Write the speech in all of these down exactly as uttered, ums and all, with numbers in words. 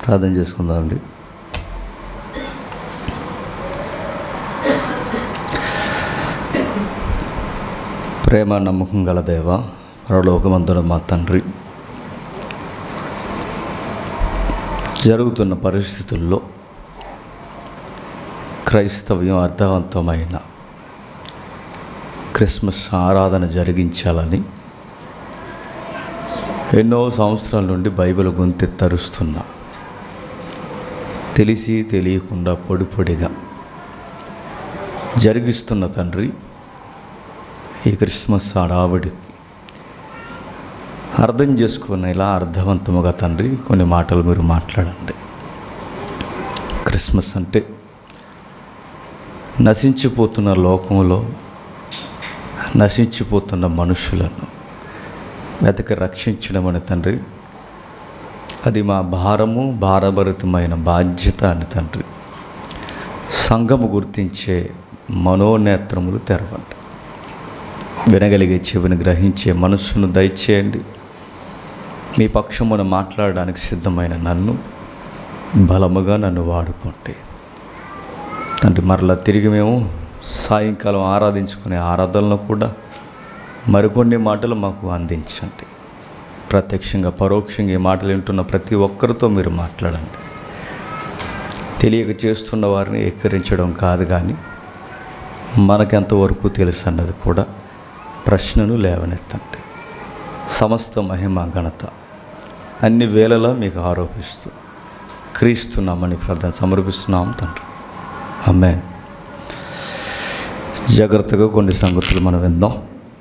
ప్రార్థన చేసుకుందామండి. ప్రేమ నమ్మకం గల దేవ, పరలోకమందున మా తండ్రి, జరుగుతున్న పరిస్థితుల్లో క్రైస్తవ్యం అర్థవంతమైన క్రిస్మస్ ఆరాధన జరిగించాలని ఎన్నో సంవత్సరాల నుండి బైబిల్ గొంతె తరుస్తున్నా, తెలిసి తెలియకుండా పొడి పొడిగా జరిగిస్తున్న తండ్రి, ఈ క్రిస్మస్ హడావిడికి అర్థం చేసుకునేలా అర్థవంతముగా తండ్రి కొన్ని మాటలు మీరు మాట్లాడండి. క్రిస్మస్ అంటే నశించిపోతున్న లోకంలో నశించిపోతున్న మనుషులను వెతక రక్షించడం అని తండ్రి, అది మా భారము భారభరితమైన బాధ్యత అని తండ్రి సంఘము గుర్తించే మనోనేత్రములు తెరవండి. వినగలిగే చెవిని గ్రహించే మనస్సును దయచేయండి. మీ పక్షమున మాట్లాడడానికి సిద్ధమైన నన్ను బలముగా నన్ను వాడుకోండి తండ్రి. మరలా తిరిగి మేము సాయంకాలం ఆరాధించుకునే ఆరాధనలో కూడా మరికొన్ని మాటలు మాకు అందించండి. ప్రత్యక్షంగా పరోక్షంగా ఈ మాటలు వింటున్న ప్రతి ఒక్కరితో మీరు మాట్లాడండి. తెలియక చేస్తున్న వారిని ఎక్కిరించడం కాదు, కానీ మనకెంతవరకు తెలుసు అన్నది కూడా ప్రశ్నను లేవనెత్తండి. సమస్త మహిమ ఘనత అన్ని వేళలా మీకు ఆరోపిస్తూ క్రీస్తున్నామని ప్రార్థన సమర్పిస్తున్నాం తండ్రి. ఆమేన్. జాగ్రత్తగా కొన్ని సంగతులు మనం విందాం.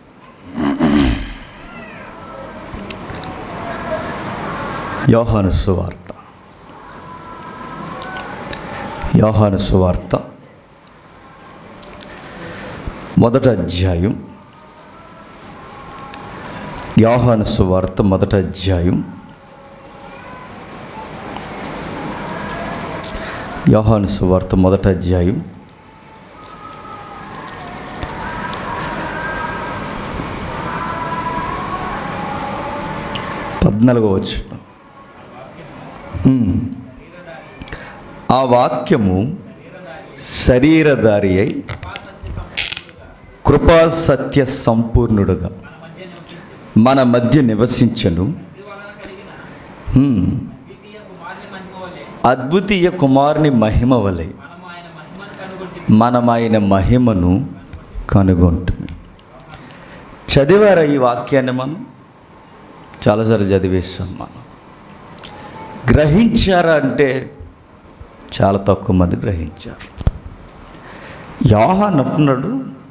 యోహాను సువార్త యోహాను సువార్త మొదటి అధ్యాయం యోహాను సువార్త మొదటి అధ్యాయం యోహాను సువార్త మొదటి అధ్యాయం పద్నాలుగో వచనం. ఆ వాక్యము శరీరధారి అయి కృపా సత్య సంపూర్ణుడుగా మన మధ్య నివసించను. అద్వితీయ కుమారుని మహిమ వలె మనం ఆయన మహిమను కనుగొంటుంది. చదివారా ఈ వాక్యాన్ని? మనం చాలాసార్లు చదివేస్తాం. మనం గ్రహించారా అంటే చాలా తక్కువ మంది గ్రహించారు. యోహాను అంటున్నాడు,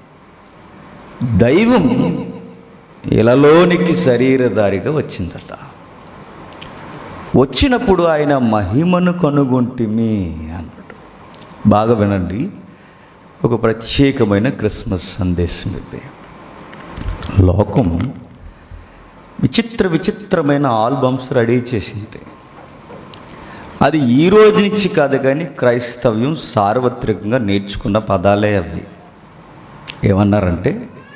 దైవం ఇలలోనికి శరీరధారిగా వచ్చిందట. వచ్చినప్పుడు ఆయన మహిమను కనుగొంటిమి అన్నాడు. బాగా వినండి, ఒక ప్రత్యేకమైన క్రిస్మస్ సందేశం ఇది. లోకం విచిత్ర విచిత్రమైన ఆల్బమ్స్ రెడీ చేసింది. అది ఈ రోజు నుంచి కాదు, కానీ క్రైస్తవ్యం సార్వత్రికంగా నేర్చుకున్న పదాలే అవి. ఏమన్నారంటే,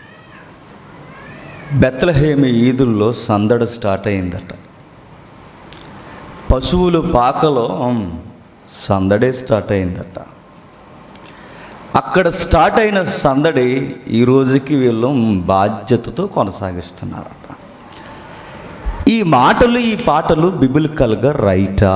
బెత్లెహేము ఈదుల్లో సందడి స్టార్ట్ అయిందట. పశువులు పాకలో సందడే స్టార్ట్ అయిందట. అక్కడ స్టార్ట్ అయిన సందడి ఈ రోజుకి వీళ్ళు బాధ్యతతో కొనసాగిస్తున్నారట. ఈ మాటలు ఈ పాటలు బిబిలికల్గా రైటా?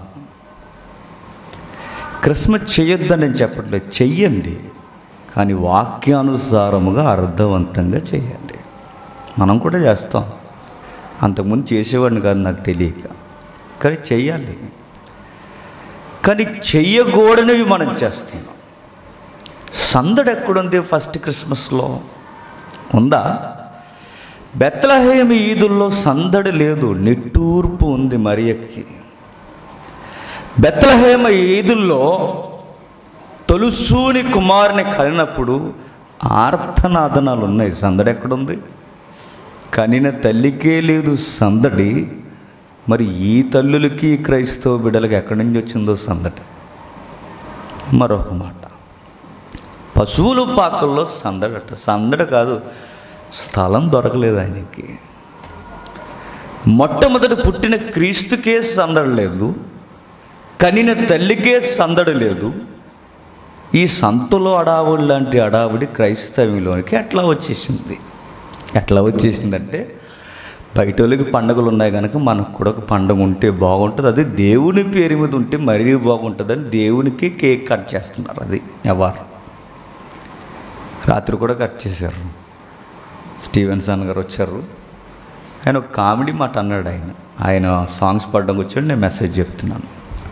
క్రిస్మస్ చేయొద్దని చెప్పట్లేదు, చెయ్యండి, కానీ వాక్యానుసారముగా అర్థవంతంగా చేయండి. మనం కూడా చేస్తాం. అంతకుముందు చేసేవాడిని కాదు నాకు తెలియక, కానీ చెయ్యాలి. కానీ చెయ్యకూడనివి మనం చేస్తున్నాం. సందడి ఎక్కడుంది? ఫస్ట్ క్రిస్మస్లో ఉందా? బెత్లెహేము ఈదుల్లో సందడి లేదు, నిట్టూర్పు ఉంది మరియకి. బెత్లెహేము ఈదుల్లో తొలుసూని కుమారుని కలిగినప్పుడు ఆర్తనాదనాలు ఉన్నాయి. సందడి ఎక్కడుంది? కనిన తల్లికే లేదు సందడి. మరి ఈ తల్లులకి క్రైస్తవ బిడ్డలకి ఎక్కడి నుంచి వచ్చిందో సందడి? మరొక మాట, పశువుల పాకల్లో సందడట. సందడి కాదు, స్థలం దొరకలేదు ఆయనకి. మొట్టమొదటి పుట్టిన క్రీస్తుకే సందడి లేదు, కనిన తల్లికే సందడి లేదు, ఈ సంతలో అడావుడి లాంటి అడావుడి క్రైస్తవంలోనికి ఎట్లా వచ్చేసింది? ఎట్లా వచ్చేసిందంటే, బయట వాళ్ళకి పండుగలు ఉన్నాయి కనుక మనకు కూడా ఒక పండుగ ఉంటే బాగుంటుంది, అది దేవుని పేరు మీద ఉంటే మరీ బాగుంటుందని దేవునికి కేక్ కట్ చేస్తున్నారు. అది ఎవరు రాత్రి కూడా కట్ చేశారు. స్టీవెన్సన్ గారు వచ్చారు, ఆయన ఒక కామెడీ మాట అన్నాడు. ఆయన ఆయన సాంగ్స్ పాడడానికి వచ్చాడు, నేను మెసేజ్ చెప్తున్నాను.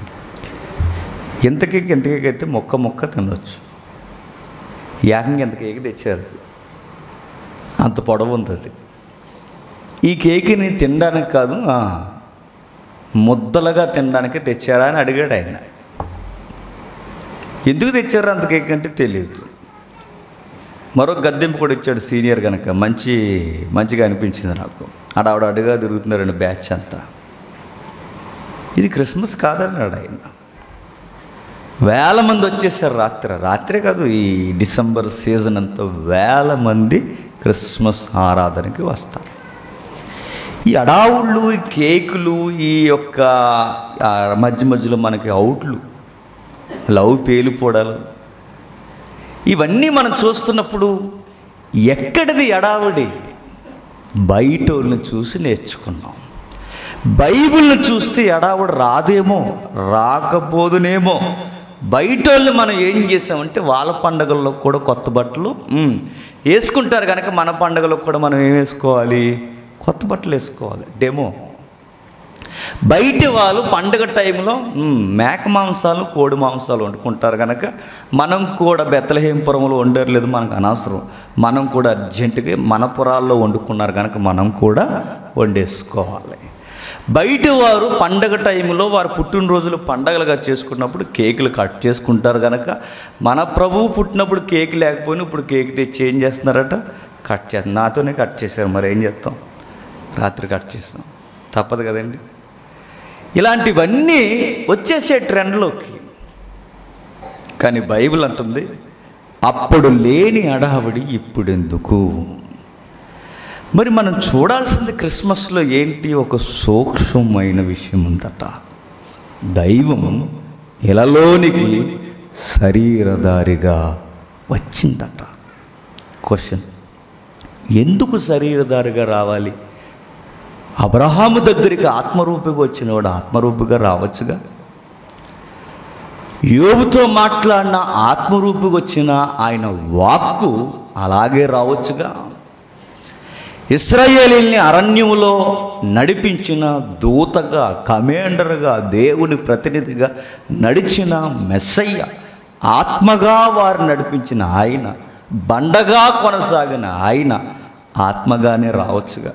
ఎంత కేక్ ఎంత కేక్ అయితే మొక్క మొక్క తినవచ్చు, ఏకంగా ఎంత కేక్ తెచ్చారు, అంత పొడవు ఉంది అది. ఈ కేక్ని తినడానికి కాదు, ముద్దలుగా తినడానికి తెచ్చారా అని అడిగాడు ఆయన. ఎందుకు తెచ్చారు అంత కేక్ అంటే తెలియదు. మరో గద్దెంపు కూడా ఇచ్చాడు సీనియర్ కనుక, మంచి మంచిగా అనిపించింది నాకు. ఆడావిడ అడుగా తిరుగుతున్నారండి బ్యాచ్ అంతా. ఇది క్రిస్మస్ కాదన్నాడు ఆయన. వేల మంది వచ్చేసారు రాత్రి. రాత్రే కాదు, ఈ డిసెంబర్ సీజన్ అంతా వేల మంది క్రిస్మస్ ఆరాధనకి వస్తారు. ఈ అడావుళ్ళు, ఈ కేకులు, ఈ యొక్క మధ్య మధ్యలో మనకి అవుట్లు, లవ్ పేలిపోవడాలు, ఇవన్నీ మనం చూస్తున్నప్పుడు ఎక్కడిది అడావుడి? బయట వాళ్ళని చూసి నేర్చుకున్నాం. బైబిల్ని చూస్తే అడావుడు రాదేమో, రాకపోదునేమో. బయట వాళ్ళు మనం ఏం చేసామంటే వాళ్ళ పండుగల్లో కూడా కొత్త బట్టలు వేసుకుంటారు కనుక మన పండుగలకు కూడా మనం ఏం వేసుకోవాలి? కొత్త బట్టలు వేసుకోవాలి. డెమో. బయట వాళ్ళు పండుగ టైంలో మేక మాంసాలు, కోడి మాంసాలు వండుకుంటారు కనుక మనం కూడా బెత్లెహేంపురంలో వండర్లేదు, మనకు అనవసరం. మనం కూడా అర్జెంటుగా మన పురాల్లో వండుకున్నారు కనుక మనం కూడా వండేసుకోవాలి. బయట వారు పండగ టైంలో వారు పుట్టినరోజులు పండగలుగా చేసుకున్నప్పుడు కేకులు కట్ చేసుకుంటారు కనుక మన ప్రభువు పుట్టినప్పుడు కేక్ లేకపోయినా ఇప్పుడు కేక్ తెచ్చి ఏం చేస్తున్నారట? కట్ చేస్తారు. నాతోనే కట్ చేశారు, మరి ఏం చేస్తాం? రాత్రి కట్ చేస్తాం, తప్పదు కదండి. ఇలాంటివన్నీ వచ్చేసే ట్రెండ్లోకి. కానీ బైబిల్ అంటుంది, అప్పుడు లేని అడావిడి ఇప్పుడెందుకు? మరి మనం చూడాల్సింది క్రిస్మస్లో ఏంటి? ఒక సూక్ష్మమైన విషయం ఉందట. దైవం ఇలలోనికి శరీరధారిగా వచ్చిందట. క్వశ్చన్, ఎందుకు శరీరధారిగా రావాలి? అబ్రహాము దగ్గరికి ఆత్మరూపిగా వచ్చినవాడు ఆత్మరూపిగా రావచ్చుగా. యోబుతో మాట్లాడిన ఆత్మరూపిగా వచ్చిన ఆయన వాక్కు అలాగే రావచ్చుగా. ఇశ్రాయేలీల్ని అరణ్యములో నడిపించిన దూతగా, కమాండర్గా, దేవుని ప్రతినిధిగా నడిచిన మెస్సయ్య, ఆత్మగా వారు నడిపించిన ఆయన, బండగా కొనసాగిన ఆయన ఆత్మగానే రావచ్చుగా.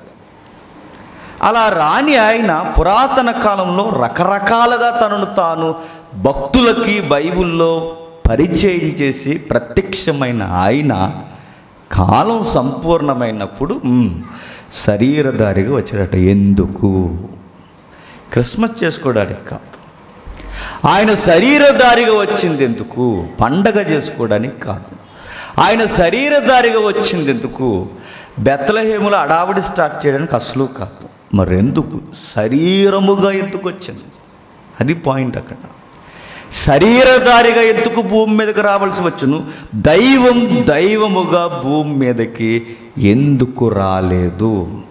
అలా రాని ఆయన పురాతన కాలంలో రకరకాలుగా తనను తాను భక్తులకి బైబిల్లో పరిచయం చేసి ప్రత్యక్షమైన ఆయన కాలం సంపూర్ణమైనప్పుడు శరీరధారిగా వచ్చాడట. ఎందుకు? క్రిస్మస్ చేసుకోవడానికి కాదు. ఆయన శరీరధారిగా వచ్చింది ఎందుకు? పండగ చేసుకోవడానికి కాదు. ఆయన శరీరధారిగా వచ్చింది ఎందుకు? బెత్లెహేములో అడావిడి స్టార్ట్ చేయడానికి అసలు కాదు. మరెందుకు? శరీరముగా ఎందుకు వచ్చింది? అది పాయింట్ అక్కడ. శరీరధారిగా ఎందుకు భూమి మీదకి రావాల్సి వచ్చును? దైవం దైవముగా భూమి మీదకి ఎందుకు రాలేదు?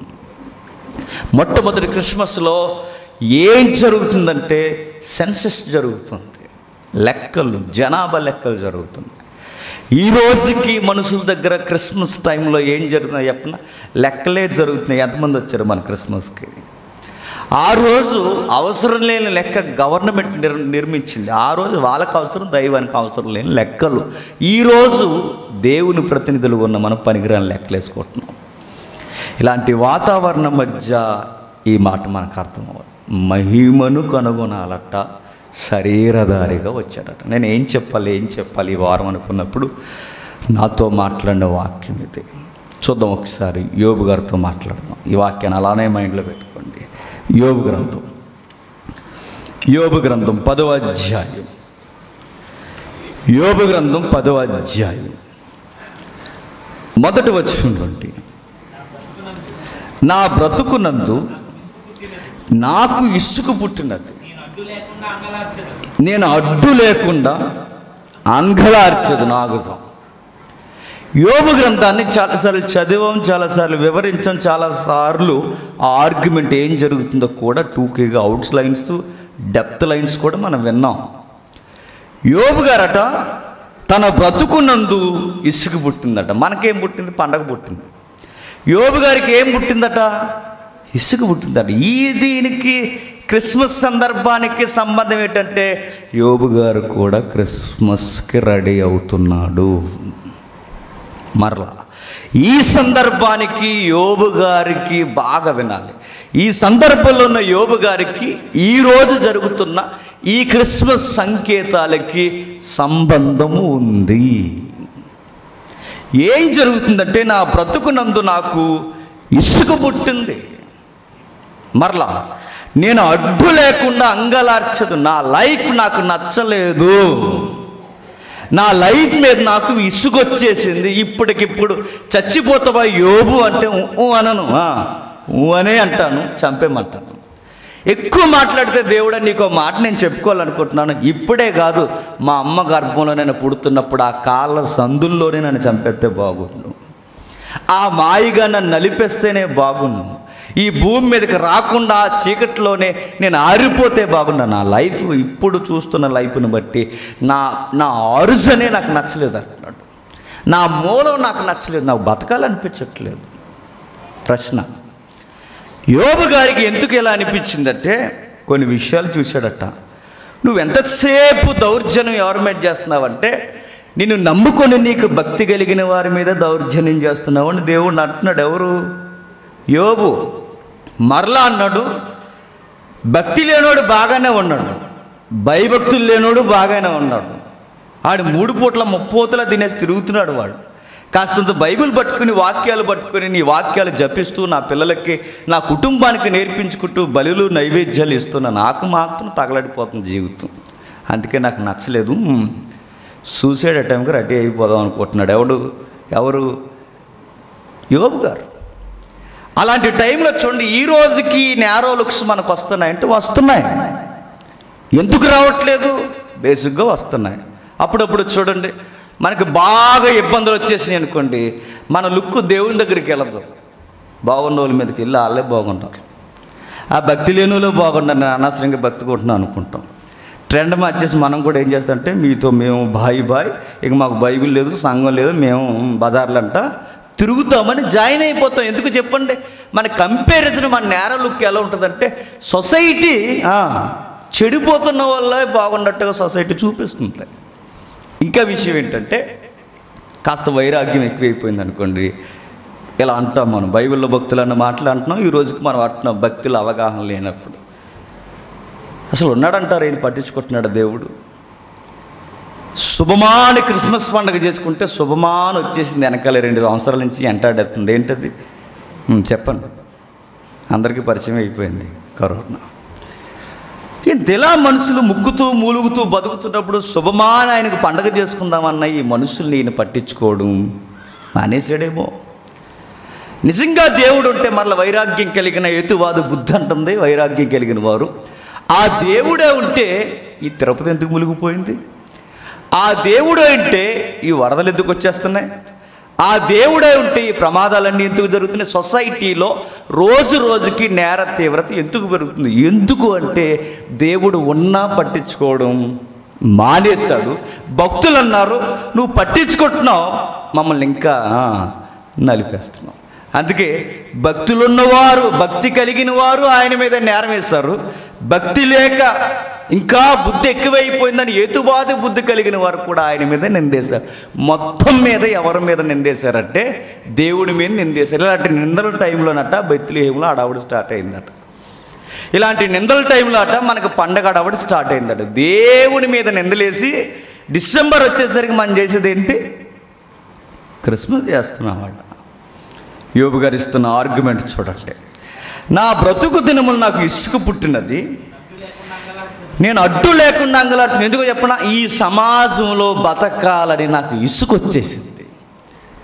మొట్టమొదటి క్రిస్మస్లో ఏం జరుగుతుందంటే సెన్సస్ జరుగుతుంది, లెక్కలు, జనాభా లెక్కలు జరుగుతుంది. ఈ రోజుకి మనుషుల దగ్గర క్రిస్మస్ టైంలో ఏం జరుగుతున్నాయి చెప్పిన లెక్కలే జరుగుతున్నాయి. ఎంతమంది వచ్చారు మన క్రిస్మస్కి? ఆ రోజు అవసరం లేని లెక్క గవర్నమెంట్ నిర్ నిర్మించింది. ఆ రోజు వాళ్ళకి అవసరం, దైవానికి అవసరం లేని లెక్కలు. ఈరోజు దేవుని ప్రతినిధులు ఉన్న మనం పనికిరాని లెక్కలు వేసుకుంటున్నాం. ఇలాంటి వాతావరణం మధ్య ఈ మాట మనకు అర్థం అవ్వాలి. మహిమను కనుగొనాలట, శరీరధారిగా వచ్చాడట. నేను ఏం చెప్పాలి ఏం చెప్పాలి ఈ వారం అనుకున్నప్పుడు నాతో మాట్లాడిన వాక్యం ఇది. చూద్దాం ఒకసారి. యోబు గారితో మాట్లాడదాం. ఈ వాక్యాన్ని అలానే మైండ్లో పెట్టుకోండి. యోబు గ్రంథం యోబు గ్రంథం పదవ అధ్యాయం యోబు గ్రంథం పదవ అధ్యాయం మొదటి వచనం నుండి, నా బ్రతుకునందు నాకు ఇసుకు పుట్టినది, నేను అడ్డు లేకుండా అంగలార్చదు నాగుతాం. యోబు గ్రంథాన్ని చాలాసార్లు చదివాం, చాలాసార్లు వివరించాం, చాలాసార్లు ఆ ఆర్గ్యుమెంట్ ఏం జరుగుతుందో కూడా టూకీగా అవుట్స్ లైన్స్, డెప్త్ లైన్స్ కూడా మనం విన్నాం. యోబు గారట తన బ్రతుకునందు ఇసుక పుట్టిందట. మనకేం పుట్టింది? పండగ పుట్టింది. యోబు గారికి ఏం పుట్టిందట? ఇసుక పుట్టిందట. ఈ దీనికి క్రిస్మస్ సందర్భానికి సంబంధం ఏంటంటే యోబు గారు కూడా క్రిస్మస్కి రెడీ అవుతున్నాడు. మరలా ఈ సందర్భానికి యోబు గారికి బాగా వినాలి. ఈ సందర్భంలో ఉన్న యోబు గారికి ఈరోజు జరుగుతున్న ఈ క్రిస్మస్ సంకేతాలకి సంబంధము ఉంది. ఏం జరుగుతుందంటే నా బ్రతుకునందు నాకు ఇసుక పుట్టింది. మరలా నేను అడ్డు లేకుండా అంగలార్చదు. నా లైఫ్ నాకు నచ్చలేదు, నా లైఫ్ మీద నాకు ఇసుగొచ్చేసింది. ఇప్పటికిప్పుడు చచ్చిపోతావా యోబు అంటే ఊ అనను, ఊ అనే అంటాను, చంపేమంటాను. ఎక్కువ మాట్లాడితే దేవుడా నీకు మాట నేను చెప్పుకోవాలనుకుంటున్నాను. ఇప్పుడే కాదు, మా అమ్మ గర్భంలో నేను పుడుతున్నప్పుడు ఆ కాళ్ళ సందుల్లోనే నన్ను చంపేస్తే బాగుండు, ఆ మాయిగా నన్ను నలిపేస్తేనే బాగుండు, ఈ భూమి మీదకి రాకుండా ఆ చీకట్లోనే నేను ఆరిపోతే బాగున్నా. నా లైఫ్ ఇప్పుడు చూస్తున్న లైఫ్ని బట్టి నా నా అరుసనే నాకు నచ్చలేదు అంటున్నాడు. నా మూలం నాకు నచ్చలేదు, నాకు బతకాలనిపించట్లేదు. ప్రశ్న, యోబు గారికి ఎందుకు ఎలా అనిపించిందంటే కొన్ని విషయాలు చూశాడట. నువ్వు ఎంతసేపు దౌర్జన్యం ఎవరి మీద చేస్తున్నావంటే నిన్ను నమ్ముకొని నీకు భక్తి కలిగిన వారి మీద దౌర్జన్యం చేస్తున్నావు అని దేవుడు అంటున్నాడు. ఎవరు? యోబు. మరలా అన్నాడు, భక్తి లేనోడు బాగానే ఉన్నాడు, భయభక్తులు లేనోడు బాగానే ఉన్నాడు. ఆడు మూడు పూట్ల ముప్పోతలా తినేసి తిరుగుతున్నాడు. వాడు కాస్తంత బైబిల్ పట్టుకుని వాక్యాలు పట్టుకుని నీ వాక్యాలు జపిస్తూ నా పిల్లలకి నా కుటుంబానికి నేర్పించుకుంటూ బలులు నైవేద్యాలు ఇస్తున్నా, నాకు మాత్రం తగలడిపోతుంది జీవితం. అందుకే నాకు నచ్చలేదు, సూసైడ్ అటెంప్ట్కి రెడీ అయిపోదాం అనుకుంటున్నాడు. ఎవడు? ఎవరు? యోబు గారు. అలాంటి టైంలో చూడండి, ఈ రోజుకి నేరో లుక్స్ మనకు వస్తున్నాయంటే వస్తున్నాయి. ఎందుకు రావట్లేదు? బేసిక్గా వస్తున్నాయి. అప్పుడప్పుడు చూడండి, మనకి బాగా ఇబ్బందులు వచ్చేసినాయి అనుకోండి, మన లుక్ దేవుని దగ్గరికి వెళ్ళదు. బాగున్న వాళ్ళ మీదకి వెళ్ళి వాళ్ళే బాగుంటారు. ఆ భక్తి లేని వాళ్ళు బాగున్నారు, నేను అనవసరంగా బతుకుంటున్నాను అనుకుంటాం. ట్రెండ్ మార్చేసి మనం కూడా ఏం చేస్తామంటే మీతో మేము బాయ్ బాయ్, ఇక మాకు బైబిల్ లేదు, సంఘం లేదు, మేము బజార్లంట తిరుగుతామని జాయిన్ అయిపోతాం. ఎందుకు చెప్పండి? మన కంపారిజన్, మన నేర లుక్ ఎలా ఉంటుందంటే సొసైటీ చెడిపోతున్న వల్ల బాగున్నట్టుగా సొసైటీ చూపిస్తుంది. ఇంకా విషయం ఏంటంటే కాస్త వైరాగ్యం ఎక్కువైపోయింది అనుకోండి, ఇలా అంటాం మనం. బైబిల్లో భక్తులు అన్న మాటలు అంటున్నాం, ఈ రోజుకి మనం అంటున్నాం భక్తుల అవగాహన లేనప్పుడు. అసలు ఉన్నాడంటారు, ఏం పట్టించుకుంటున్నాడు దేవుడు? శుభమాని క్రిస్మస్ పండుగ చేసుకుంటే శుభమాని వచ్చేసింది, వెనకాల రెండు సంవత్సరాల నుంచి ఎంటాడేస్తుంది. ఏంటది చెప్పండి? అందరికీ పరిచయం అయిపోయింది కరోనా. ఇంతలా మనుషులు ముక్కుతూ మూలుగుతూ బతుకుతున్నప్పుడు శుభమాని ఆయనకు పండగ చేసుకుందామన్న ఈ మనుషుల్ని ఈయన పట్టించుకోవడం మానేసాడేమో. నిజంగా దేవుడు ఉంటే మరలా వైరాగ్యం కలిగిన హేతువాద బుద్ధి అంటుంది, వైరాగ్యం కలిగిన వారు. ఆ దేవుడే ఉంటే ఈ తిరుపతి ఎందుకు మునిగిపోయింది? ఆ దేవుడే ఉంటే ఈ వరదలు ఎందుకు వచ్చేస్తున్నాయి? ఆ దేవుడే ఉంటే ఈ ప్రమాదాలన్నీ ఎందుకు జరుగుతున్నాయి? సొసైటీలో రోజు రోజుకి నేర తీవ్రత ఎందుకు పెరుగుతుంది? ఎందుకు అంటే దేవుడు ఉన్నా పట్టించుకోవడం మానేశాడు. భక్తులు అన్నారు, నువ్వు పట్టించుకుంటున్నావు, మమ్మల్ని ఇంకా నలిపేస్తున్నావు. అందుకే భక్తులున్నవారు, భక్తి కలిగిన వారు ఆయన మీద నేరం వేస్తారు. భక్తి లేక ఇంకా బుద్ధి ఎక్కువైపోయిందని హేతువాద బుద్ధి కలిగిన వారు కూడా ఆయన మీద నిందేశారు. మొత్తం మీద ఎవరి మీద నిందేశారంటే దేవుడి మీద నిందేశారు. ఇలాంటి నిందల టైంలోనట బెత్లెహేములో అడవుడు స్టార్ట్ అయిందట. ఇలాంటి నిందల టైంలో అట మనకు పండగ అడవుడు స్టార్ట్ అయిందట. దేవుడి మీద నిందలేసి డిసెంబర్ వచ్చేసరికి మనం చేసేది ఏంటి? క్రిస్మస్ చేస్తున్నామట. యోబు గారు ఇస్తున్న ఆర్గ్యుమెంట్ చూడండి. నా బ్రతుకు దినములు నాకు ఇసుక పుట్టినది, నేను అడ్డు లేకుండా అంగలార్చిన. ఎందుకు చెప్పనా? ఈ సమాజంలో బతకాలని నాకు ఇసుక వచ్చేసింది.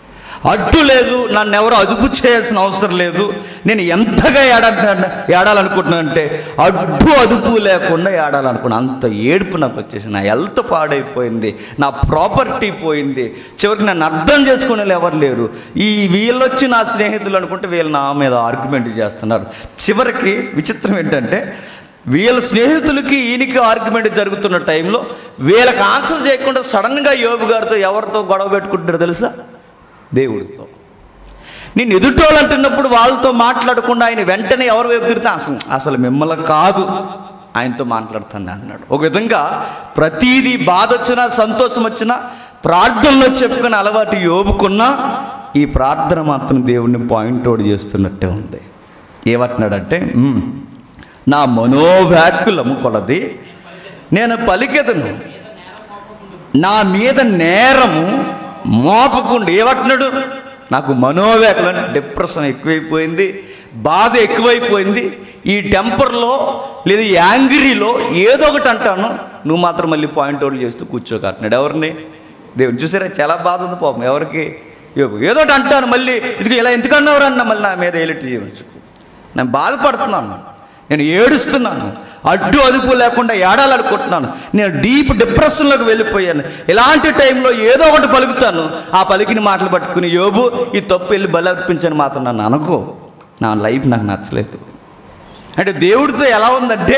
అడ్డు లేదు, నన్ను ఎవరు అదుపు చేయాల్సిన అవసరం లేదు. నేను ఎంతగా ఏడా ఏడాలనుకుంటున్నానంటే అడ్డు అదుపు లేకుండా ఏడాలనుకున్నాను. అంత ఏడుపు నాకు వచ్చేసి నా హెల్త్ పాడైపోయింది, నా ప్రాపర్టీ పోయింది. చివరికి నన్ను అర్థం చేసుకునే ఎవరు లేరు. ఈ వీళ్ళొచ్చి నా స్నేహితులు అనుకుంటే వీళ్ళు నా మీద ఆర్గ్యుమెంట్ చేస్తున్నారు. చివరికి విచిత్రం ఏంటంటే వీళ్ళ స్నేహితులకి ఈయనకి ఆర్గ్యుమెంట్ జరుగుతున్న టైంలో వీళ్ళకి ఆన్సర్ చేయకుండా సడన్గా యోబు గారితో ఎవరితో గొడవ పెట్టుకుంటారో తెలుసా? దేవుడితో. నేను ఎదుటోళ్ళు అంటున్నప్పుడు వాళ్ళతో మాట్లాడకుండా ఆయన వెంటనే ఎవరు వైపు తిరిగితే అసలు అసలు మిమ్మల్ని కాదు ఆయనతో మాట్లాడుతాను అన్నాడు. ఒక విధంగా ప్రతీదీ బాధ వచ్చినా సంతోషం వచ్చినా ప్రార్థనలో చెప్పుకునే అలవాటు యోబుకున్నా ఈ ప్రార్థన మాత్రం దేవుడిని పాయింట్ అవుట్ చేస్తున్నట్టే ఉంది. ఏమంటున్నాడంటే, నా మనోవ్యాకులము కొలది నేను పలికెదను, నా మీద నేరము మోపకుండా. ఏమంటున్నాడు? నాకు మనోవ్యాకులం, డిప్రెషన్ ఎక్కువైపోయింది, బాధ ఎక్కువైపోయింది, ఈ టెంపర్లో లేదా యాంగ్రీలో ఏదో ఒకటి అంటాను, నువ్వు మాత్రం మళ్ళీ పాయింట్ అవుట్ చేస్తూ కూర్చోకంటున్నాడు. ఎవరిని? దేవుడు. చూసారా చాలా బాధ ఉంది పాపం. ఎవరికి? ఏదో ఒకటి అంటాను మళ్ళీ, ఇది ఇలా ఎందుకన్నావు అన్న మళ్ళీ నా మీద ఏలిటి జీవించు. నేను బాధపడుతున్నాను, నేను ఏడుస్తున్నాను, అడ్డు అదుపు లేకుండా ఏడాలనుకుంటున్నాను, నేను డీప్ డిప్రెషన్లోకి వెళ్ళిపోయాను. ఇలాంటి టైంలో ఏదో ఒకటి పలుకుతాను, ఆ పలికిన మాటలు పట్టుకుని యోబు ఈ తప్పు వెళ్ళి బలి అర్పించని మాత్రం నన్ను అనుకో, నా లైఫ్ నాకు నచ్చలేదు. అంటే దేవుడితో ఎలా ఉందంటే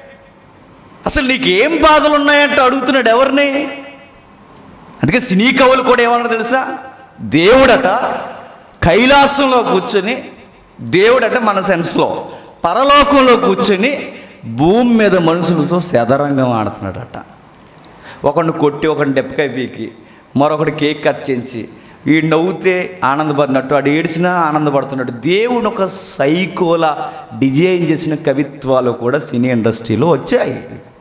అసలు నీకు ఏం బాధలు ఉన్నాయంటే అడుగుతున్నాడు ఎవరిని. అందుకే సినీ కవులు కూడా ఏమన్నా తెలుసా? దేవుడట కైలాసంలో కూర్చొని, దేవుడట మన సెన్స్లో పరలోకంలో కూర్చొని భూమి మీద మనుషులతో శదరంగం ఆడుతున్నాడట. ఒకడిని కొట్టి ఒకడిని డెప్పకాయ పీకి మరొకటి కేక్ కట్ చేయించి వీడు నవ్వుతే ఆనందపడినట్టు వాడు ఏడిసినా ఆనందపడుతున్నాడు. దేవుడు ఒక సైకోలా డిజైన్ చేసిన కవిత్వాలు కూడా సినీ ఇండస్ట్రీలో వచ్చాయి.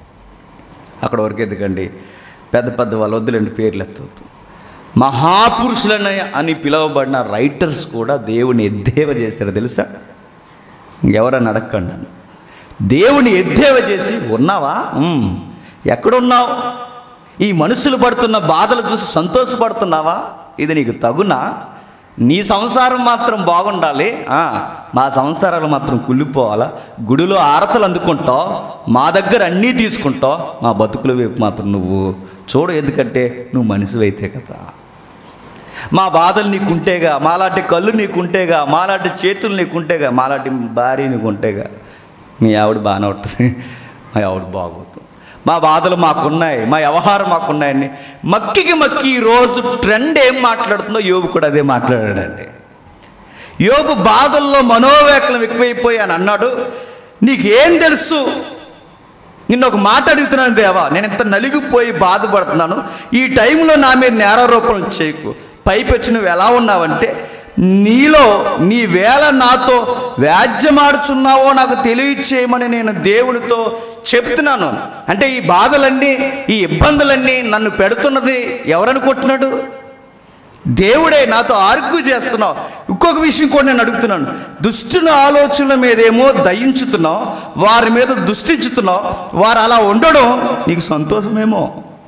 అక్కడ వరకు ఎందుకండి, పెద్ద పెద్ద వాళ్ళు వద్దులేండి పేర్లు ఎత్తవద్దు, మహాపురుషులని అని పిలువబడిన రైటర్స్ కూడా దేవుని ఎద్దేవ చేస్తారు తెలుసా? ఇంకెవరన్నా అడగండి నన్ను. దేవుని ఎద్దేవ చేసి ఉన్నావా, ఎక్కడున్నావు, ఈ మనుషులు పడుతున్న బాధలు చూసి సంతోషపడుతున్నావా, ఇది నీకు తగునా, నీ సంసారం మాత్రం బాగుండాలి, మా సంసారాలు మాత్రం కుళ్ళిపోవాలా, గుడిలో ఆరతలు అందుకుంటావు, మా దగ్గర అన్నీ తీసుకుంటావు, మా బతుకుల వైపు మాత్రం నువ్వు చూడు, ఎందుకంటే నువ్వు మనిషివైతే కదా, మా బాధలు నీకుంటేగా, మాలాంటి కళ్ళు నీకుంటేగా, మాలాంటి చేతులు నీకుంటేగా, మాలాంటి భార్య నీకుంటేగా. మీ ఆవిడ బాగానే ఉంటుంది, మా ఆవిడ బాగోదు, మా బాధలు మాకున్నాయి, మా వ్యవహారం మాకున్నాయని మక్కికి మక్కి ఈరోజు ట్రెండ్ ఏం మాట్లాడుతుందో యోబు కూడా అదే మాట్లాడాడండి. యోబు బాధల్లో మనోవేకలం ఎక్కువైపోయి అని అన్నాడు. నీకేం తెలుసు, నిన్న ఒక మాట అడుగుతున్నాను దేవా, నేను ఇంత నలిగిపోయి బాధపడుతున్నాను, ఈ టైంలో నా మీద నేరారోపణలు చేయకు, పైపెచ్చి నువ్వు ఎలా ఉన్నావంటే నీలో నీ వేళ నాతో వ్యాజ్యమాడుచున్నావో నాకు తెలియచేయమని నేను దేవుడితో చెప్తున్నాను. అంటే ఈ బాధలన్నీ ఈ ఇబ్బందులన్నీ నన్ను పెడుతున్నది ఎవరనుకుంటున్నాడు? దేవుడే. నాతో ఆర్గ్యూ చేస్తున్నావు. ఇంకొక విషయం కూడా నేను అడుగుతున్నాను, దుష్టుల ఆలోచనల మీదేమో దయించుతున్నావు, వారి మీద దుష్టించుతున్నావు, వారు అలా ఉండడం నీకు సంతోషమేమో.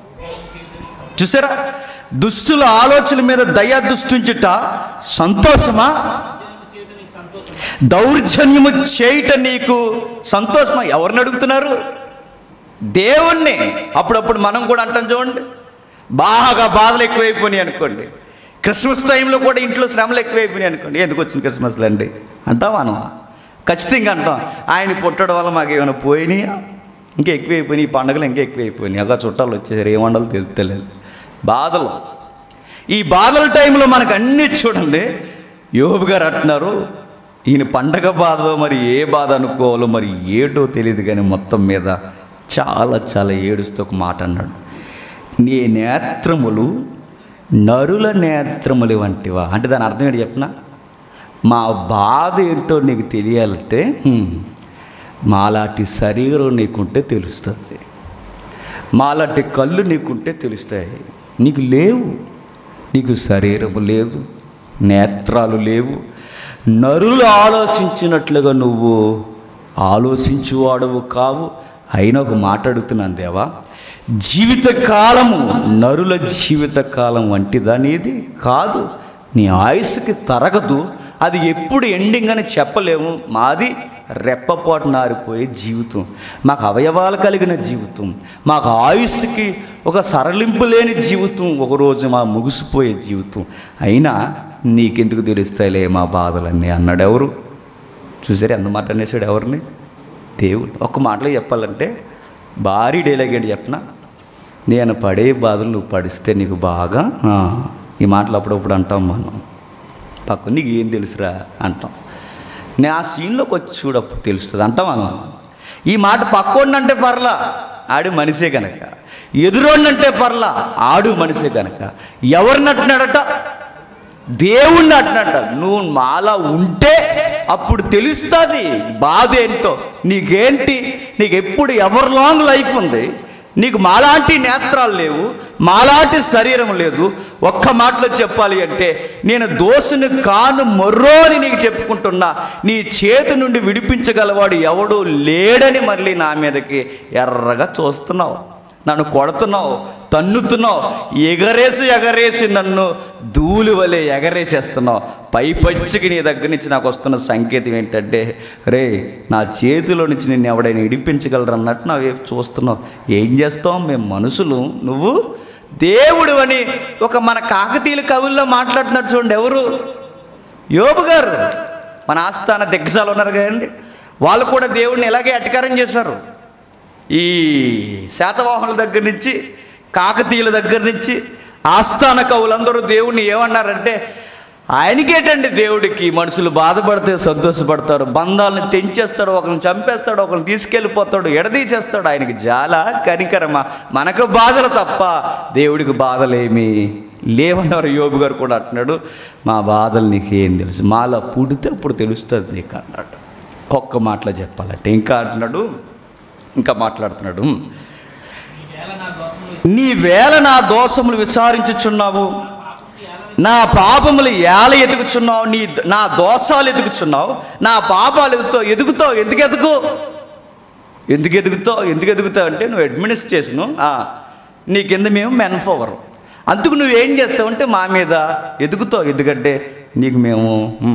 చూసారా, దుష్టుల ఆలోచనల మీద దయ దృష్టించుట సంతోషమా, దౌర్జన్యము చేయుట నీకు సంతోషమా? ఎవరిని అడుగుతున్నారు? దేవుణ్ణి. అప్పుడప్పుడు మనం కూడా అంటాం చూడండి, బాగా బాధలు ఎక్కువైపోయినాయి అనుకోండి, క్రిస్మస్ టైంలో కూడా ఇంట్లో శ్రమలు ఎక్కువైపోయినాయి అనుకోండి, ఎందుకు వచ్చింది క్రిస్మస్లు అండి అంటాం మనం, ఖచ్చితంగా అంటాం. ఆయన పుట్టడం వల్ల మాకు ఏమైనా పోయినాయి, ఇంకా ఎక్కువైపోయినాయి, ఈ పండుగలు ఇంకా ఎక్కువైపోయినాయి, అగా చుట్టాలు వచ్చేసారు, ఏమండాలో తెలుస్తలేదు. బాధలు, ఈ బాధల టైంలో మనకు అన్నీ చూడండి. యోబు గారు అంటున్నారు, ఈయన పండగ బాధ మరి ఏ బాధ అనుకోవాలో మరి ఏటో తెలియదు, కానీ మొత్తం మీద చాలా చాలా ఏడుస్తూ ఒక మాట అన్నాడు, నీ నేత్రములు నరుల నేత్రములు వంటివా. అంటే దాని అర్థం ఏంటి చెప్పనా? మా బాధ ఏంటో నీకు తెలియాలంటే మాలాంటి శరీరం నీకుంటే తెలుస్తుంది, మాలాంటి కళ్ళు నీకుంటే తెలుస్తాయి. నీకు లేవు, నీకు శరీరము లేదు, నేత్రాలు లేవు, నరులు ఆలోచించినట్లుగా నువ్వు ఆలోచించువాడవు కావు. అయినా ఒక మాట అడుగుతున్నాను దేవా, జీవితకాలము నరుల జీవితకాలం వంటిదా నీది కాదు, నీ ఆయుస్సుకి తరగదు, అది ఎప్పుడు ఎండింగ్ అని చెప్పలేము. మాది రెప్పపాటు నారిపోయే జీవితం, మాకు అవయవాలు కలిగిన జీవితం, మాకు ఆయుస్సుకి ఒక సరళింపు లేని జీవితం, ఒకరోజు మా ముగిసిపోయే జీవితం. అయినా నీకెందుకు తెలుస్తాయిలే మా బాధలన్నీ అన్నాడు. ఎవరు చూసారు ఎంత మాట అనేసాడు? ఎవరిని? దేవుడు. ఒక్క మాటలో చెప్పాలంటే భారీ డైలాగ్ ఏంటి చెప్పనా? నేను పడే బాధలు నువ్వు పడిస్తే నీకు బాగా, ఈ మాటలు అప్పుడప్పుడు అంటాం మనం. పక్కన నీకు ఏం తెలుసురా అంటాం. నేను ఆ సీన్లోకి వచ్చి చూడప్పుడు తెలుస్తుంది అంటాం మనం. ఈ మాట పక్కోడినంటే పర్లా, ఆడు మనిషే కనుక. ఎదురోడినంటే పర్లా, ఆడు మనిషే కనుక. ఎవరిని అంటున్నాడట? దేవుణ్ణి అంటున్నాడట. నువ్వు మాలా ఉంటే అప్పుడు తెలుస్తుంది బాధ ఏంటో. నీకేంటి? నీకు ఎప్పుడు ఎవర్ లాంగ్ లైఫ్ ఉంది, నీకు మాలాంటి నేత్రాలు లేవు, మాలాంటి శరీరం లేదు. ఒక్క మాటలో చెప్పాలి అంటే నేను దోషుని కాను మొర్రో అని నీకు చెప్పుకుంటున్నా. నీ చేతి నుండి విడిపించగలవాడు ఎవడు లేడని మళ్ళీ నా మీదకి ఎర్రగా చూస్తున్నావు, నన్ను కొడుతున్నావు, తన్నుతున్నావు, ఎగరేసి ఎగరేసి నన్ను ధూళి వలె ఎగరేసేస్తున్నావు. పైపచ్చికి నీ దగ్గర నుంచి నాకు వస్తున్న సంకేతం ఏంటంటే, రే నా చేతిలో నుంచి నిన్ను ఎవడైనా ఇడిపించగలరు అన్నట్టు నా వైపు చూస్తున్నావు. ఏం చేస్తావు? మేము మనుషులు, నువ్వు దేవుడు అని ఒక మన కాకతీయుల కవుల్లో మాట్లాడుతున్నట్టు చూడండి. ఎవరు? యోబు గారు. మన ఆస్థాన దిగ్గజాలు ఉన్నారు కదండి, వాళ్ళు కూడా దేవుడిని ఇలాగే అటకారం చేశారు. ఈ శాతవాహనుల దగ్గర నుంచి, కాకతీయుల దగ్గర నుంచి ఆస్థాన కవులందరూ దేవుణ్ణి ఏమన్నారంటే, ఆయనకేటండి దేవుడికి మనుషులు బాధపడితే సంతోషపడతారు, బంధాలను తెంచేస్తాడు, ఒకరిని చంపేస్తాడు, ఒకరిని తీసుకెళ్ళిపోతాడు, ఎడదీచేస్తాడు. ఆయనకి జాల కనికరమా? మనకు బాధలు తప్ప దేవుడికి బాధలేమి లేవన్నారు. యోబు గారు కూడా అంటున్నాడు, మా బాధలు నీకేం తెలుసు, మాలో పుడితే అప్పుడు తెలుస్తుంది నీకు అన్నాడు. ఒక్క మాటలో చెప్పాలంటే ఇంకా అంటున్నాడు, ఇంకా మాట్లాడుతున్నాడు, నీ వేళ నా దోషములు విచారించుచున్నావు, నా పాపములు ఏల ఎదుగుచున్నావు, నీ నా దోషాలు ఎదుగుచున్నావు, నా పాపాలు ఎదుగుతావు. ఎదుగుతావు ఎందుకు ఎదుగు ఎందుకు ఎదుగుతావు ఎందుకు ఎదుగుతావు అంటే నువ్వు అడ్మినిస్ట్రేషను, నీ కింద మేము మెన్ పవర్. అందుకు నువ్వేం చేస్తావు అంటే మా మీద ఎదుగుతావు. ఎందుకంటే నీకు మేము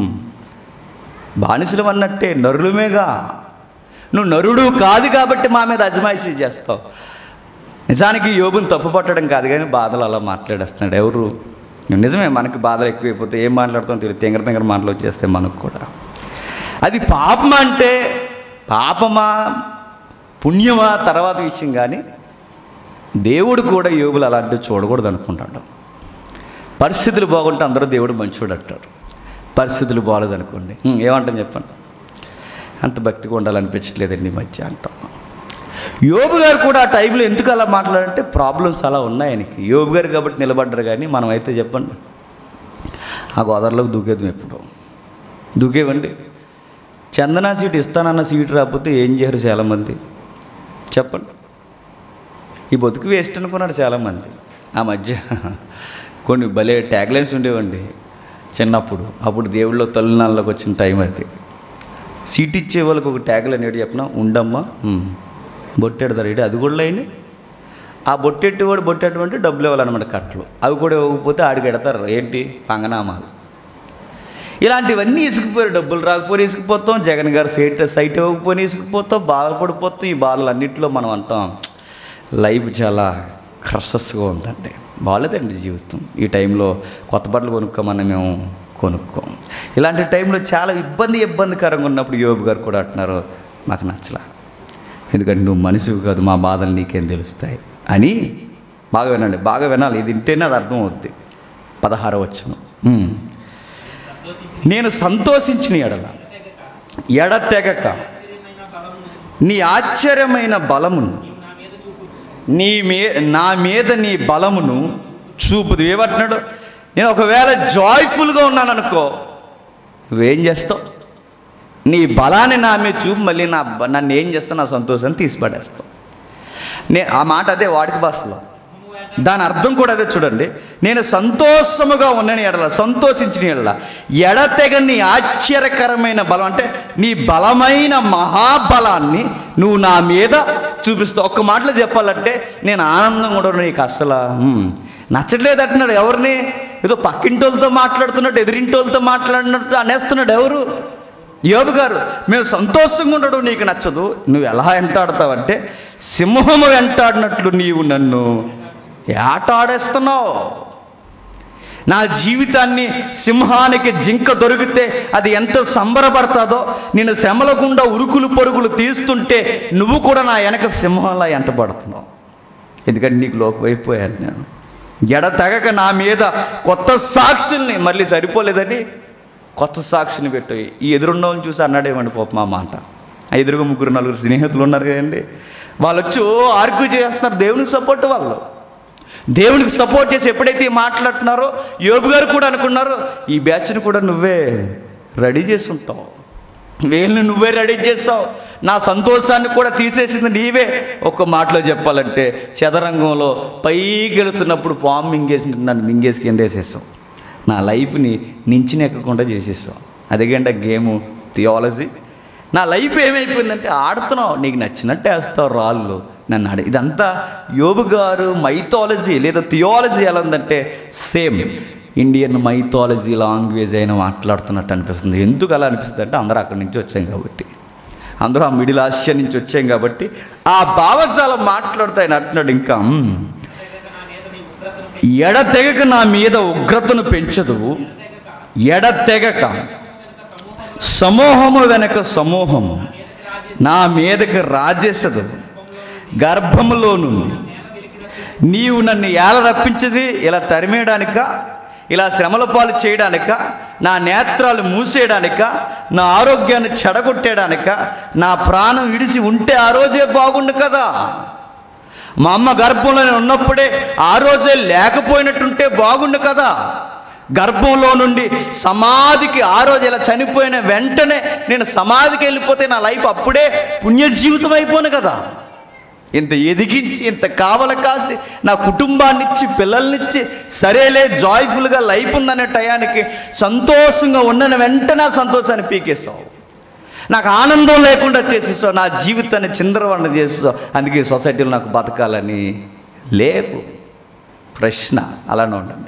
బానిసలు అన్నట్టే, నరులమేగా. నువ్వు నరుడు కాదు కాబట్టి మా మీద అజమాయిషీ చేస్తావు. నిజానికి యోబుని తప్పు పట్టడం కాదు కానీ బాధలు అలా మాట్లాడేస్తున్నాడు. ఎవరు? నిజమే, మనకి బాధలు ఎక్కువైపోతే ఏం మాట్లాడుతాం తెలియదు, తెంగర తెంగర మాటలు వచ్చేస్తాయి మనకు కూడా. అది పాపం అంటే పాపమా పుణ్యమా తర్వాత విషయం, కానీ దేవుడు కూడా యోబులు అలాంటివి చూడకూడదు అనుకుంటాడు. పరిస్థితులు బాగుంటే అందరూ దేవుడు మంచోడు అంటారు, పరిస్థితులు బాగోలేదు అనుకోండి ఏమంటాం చెప్పండి, అంత భక్తిగా ఉండాలనిపించట్లేదండి ఈ మధ్య అంటాం. యోబు గారు కూడా ఆ టైంలో ఎందుకు అలా మాట్లాడంటే ప్రాబ్లమ్స్ అలా ఉన్నాయి ఆయనకి. యోబు గారు కాబట్టి నిలబడ్డారు, కానీ మనం అయితే చెప్పండి ఆ గోదావరిలోకి దూకేద్దాం. ఎప్పుడు దూకేవండి? చందనా సీట్ ఇస్తానన్న సీటు రాకపోతే ఏం చేయరు చాలామంది చెప్పండి. ఈ బతుకు వేస్ట్ అనుకున్నాడు చాలామంది. ఆ మధ్య కొన్ని భలే ట్యాగ్లైన్స్ ఉండేవండి చిన్నప్పుడు. అప్పుడు దేవుళ్ళో తల్లినాళ్ళకి వచ్చిన టైం అది. సీట్ ఇచ్చే వాళ్ళకి ఒక ట్యాగ్లైన్ ఏంటి చెప్పిన, ఉండమ్మా బొట్టెడతారు ఏంటి, అది కూడా లైన్. ఆ బొట్టెట్టువాడు బొట్టెటువంటి డబ్బులు ఇవ్వాలన్నమాట, కట్టలు. అవి కూడా ఇవ్వకపోతే ఆడికి ఎడతారు ఏంటి, పంగనామాలు. ఇలాంటివన్నీ ఇసుకుపోయారు. డబ్బులు రాకపోయి ఇసుకుపోతాం, జగన్ గారు సైట్ సైట్ ఇవ్వకపోయినా ఇసుకుపోతాం, బాధపడిపోతాం. ఈ బాధలు అన్నింటిలో మనం అంటాం లైఫ్ చాలా క్రషస్గా ఉందండి, బాగాలేదండి జీవితం. ఈ టైంలో కొత్త బట్టలు కొనుక్కోమన్నా మేము కొనుక్కోం. ఇలాంటి టైంలో చాలా ఇబ్బంది ఇబ్బందికరంగా ఉన్నప్పుడు యోబు గారు కూడా అంటున్నారు, మాకు నచ్చలా, ఎందుకంటే నువ్వు మనిషివి కాదు, మా బాధలు నీకేం తెలుస్తాయి అని. బాగా వినండి, బాగా వినాలి, ఇది వింటేనే అది అర్థం అవుద్ది. పదహార వచనం, నేను సంతోషించిన ఎడల ఎడతెగక నీ ఆశ్చర్యమైన బలమును నీ మీ నా మీద నీ బలమును చూపుదు. ఏమంటున్నాడు? నేను ఒకవేళ జాయ్ఫుల్గా ఉన్నాను అనుకో, నువ్వేం చేస్తావు? నీ బలాన్ని నా మీద చూపు, మళ్ళీ నా నన్ను ఏం చేస్తావు? నా సంతోషాన్ని తీసిపడేస్తావు. నే ఆ మాట అదే వాడికి భాషలో, దాని అర్థం కూడా అదే. చూడండి, నేను సంతోషముగా ఉన్నాను ఎడల, సంతోషించిన ఎడల ఎడతెగని ఆశ్చర్యకరమైన బలం అంటే నీ బలమైన మహాబలాన్ని నువ్వు నా మీద చూపిస్తావు. ఒక్క మాటలో చెప్పాలంటే నేను ఆనందంగా ఉండను, నీకు అస్సలు నచ్చట్లేదు అంటున్నాడు. ఎవరిని? ఏదో పక్కింటోళ్ళతో మాట్లాడుతున్నట్టు ఎదిరింటోళ్ళతో మాట్లాడినట్టు అనేస్తున్నాడు. ఎవరు? యోబు గారు. మేము సంతోషంగా ఉండడం నీకు నచ్చదు, నువ్వు ఎలా వెంటాడతావంటే సింహము వెంటాడినట్లు నీవు నన్ను ఏటాడేస్తున్నావు. నా జీవితాన్ని సింహానికి జింక దొరికితే అది ఎంత సంబరపడతాదో, నేను శ్రమల గుండా ఉరుకులు పరుగులు తీస్తుంటే నువ్వు కూడా నా వెనక సింహంలా ఎంటబడుతున్నావు. ఎందుకంటే నీకు లోకువైపోయాను నేను. ఎడతెగక నా మీద కొత్త సాక్షుల్ని, మళ్ళీ సరిపోలేదని కొత్త సాక్షిని పెట్టు. ఈ ఎదురున్న వాళ్ళని చూసి అన్నాడేమండి పాపం మా మాట. ఆ ఎదురుగా ముగ్గురు నలుగురు స్నేహితులు ఉన్నారు కదండి, వాళ్ళు వచ్చి ఆర్గ్యూ చేస్తున్నారు. దేవునికి సపోర్ట్ వాళ్ళు, దేవునికి సపోర్ట్ చేసి ఎప్పుడైతే మాట్లాడుతున్నారో యోబు గారు కూడా అనుకున్నారు, ఈ బ్యాచ్ని కూడా నువ్వే రెడీ చేసి ఉంటావు, వీళ్ళని నువ్వే రెడీ చేస్తావు, నా సంతోషాన్ని కూడా తీసేసింది నీవే. ఒక్క మాటలో చెప్పాలంటే చదరంగంలో పైకి వెళుతున్నప్పుడు పాము మింగేసి నన్ను మింగేసి కింద వేసేస్తావు, నా లైఫ్ని నించినెక్కకుండా చేసేస్తావు. అదేగంటే గేము థియాలజీ. నా లైఫ్ ఏమైపోయిందంటే ఆడుతున్నావు, నీకు నచ్చినట్టు వేస్తావు రాళ్ళు నన్ను ఆడి. ఇదంతా యోబు గారు మైథాలజీ లేదా థియాలజీ ఎలా ఉందంటే సేమ్ ఇండియన్ మైథాలజీ లాంగ్వేజ్ అయినా మాట్లాడుతున్నట్టు అనిపిస్తుంది. ఎందుకు అలా అనిపిస్తుంది అంటే అందరూ అక్కడి నుంచి వచ్చాం కాబట్టి, అందరూ ఆ మిడిల్ ఆసియా నుంచి వచ్చాం కాబట్టి ఆ భావజాలం మాట్లాడుతూ ఆయన అంటున్నాడు, ఇంకా ఎడతెగక నా మీద ఉగ్రతను పెంచదు, ఎడతెగక సమూహము వెనక సమూహము నా మీదకి రాజేసదు, గర్భములో నుండి నీవు నన్ను ఎలా రప్పించేది, ఇలా తరిమేయడానిక, ఇలా శ్రమల పాలు చేయడానిక, నా నేత్రాలు మూసేయడానిక, నా ఆరోగ్యాన్ని చెడగొట్టేయడానిక, నా ప్రాణం విడిచి ఉంటే ఆ రోజే బాగుండు కదా. మా అమ్మ గర్భంలో నేను ఉన్నప్పుడే ఆ రోజే లేకపోయినట్టుంటే బాగుండు కదా. గర్భంలో నుండి సమాధికి ఆ రోజు ఇలా చనిపోయిన వెంటనే నేను సమాధికి వెళ్ళిపోతే నా లైఫ్ అప్పుడే పుణ్యజీవితం అయిపోను కదా. ఇంత ఎదిగించి ఇంత కావల కాసి నా కుటుంబాన్ని ఇచ్చి పిల్లల్నిచ్చి సరేలే జాయ్ఫుల్గా లైఫ్ ఉందనే టయానికి సంతోషంగా ఉండని వెంటనే ఆ సంతోషాన్ని పీకేస్తావు, నాకు ఆనందం లేకుండా చేసేస్తావు, నా జీవితాన్ని చిందరవండ చేస్తావు. అందుకే సొసైటీలో నాకు బతకాలని లేదు. ప్రశ్న అలానే ఉండండి.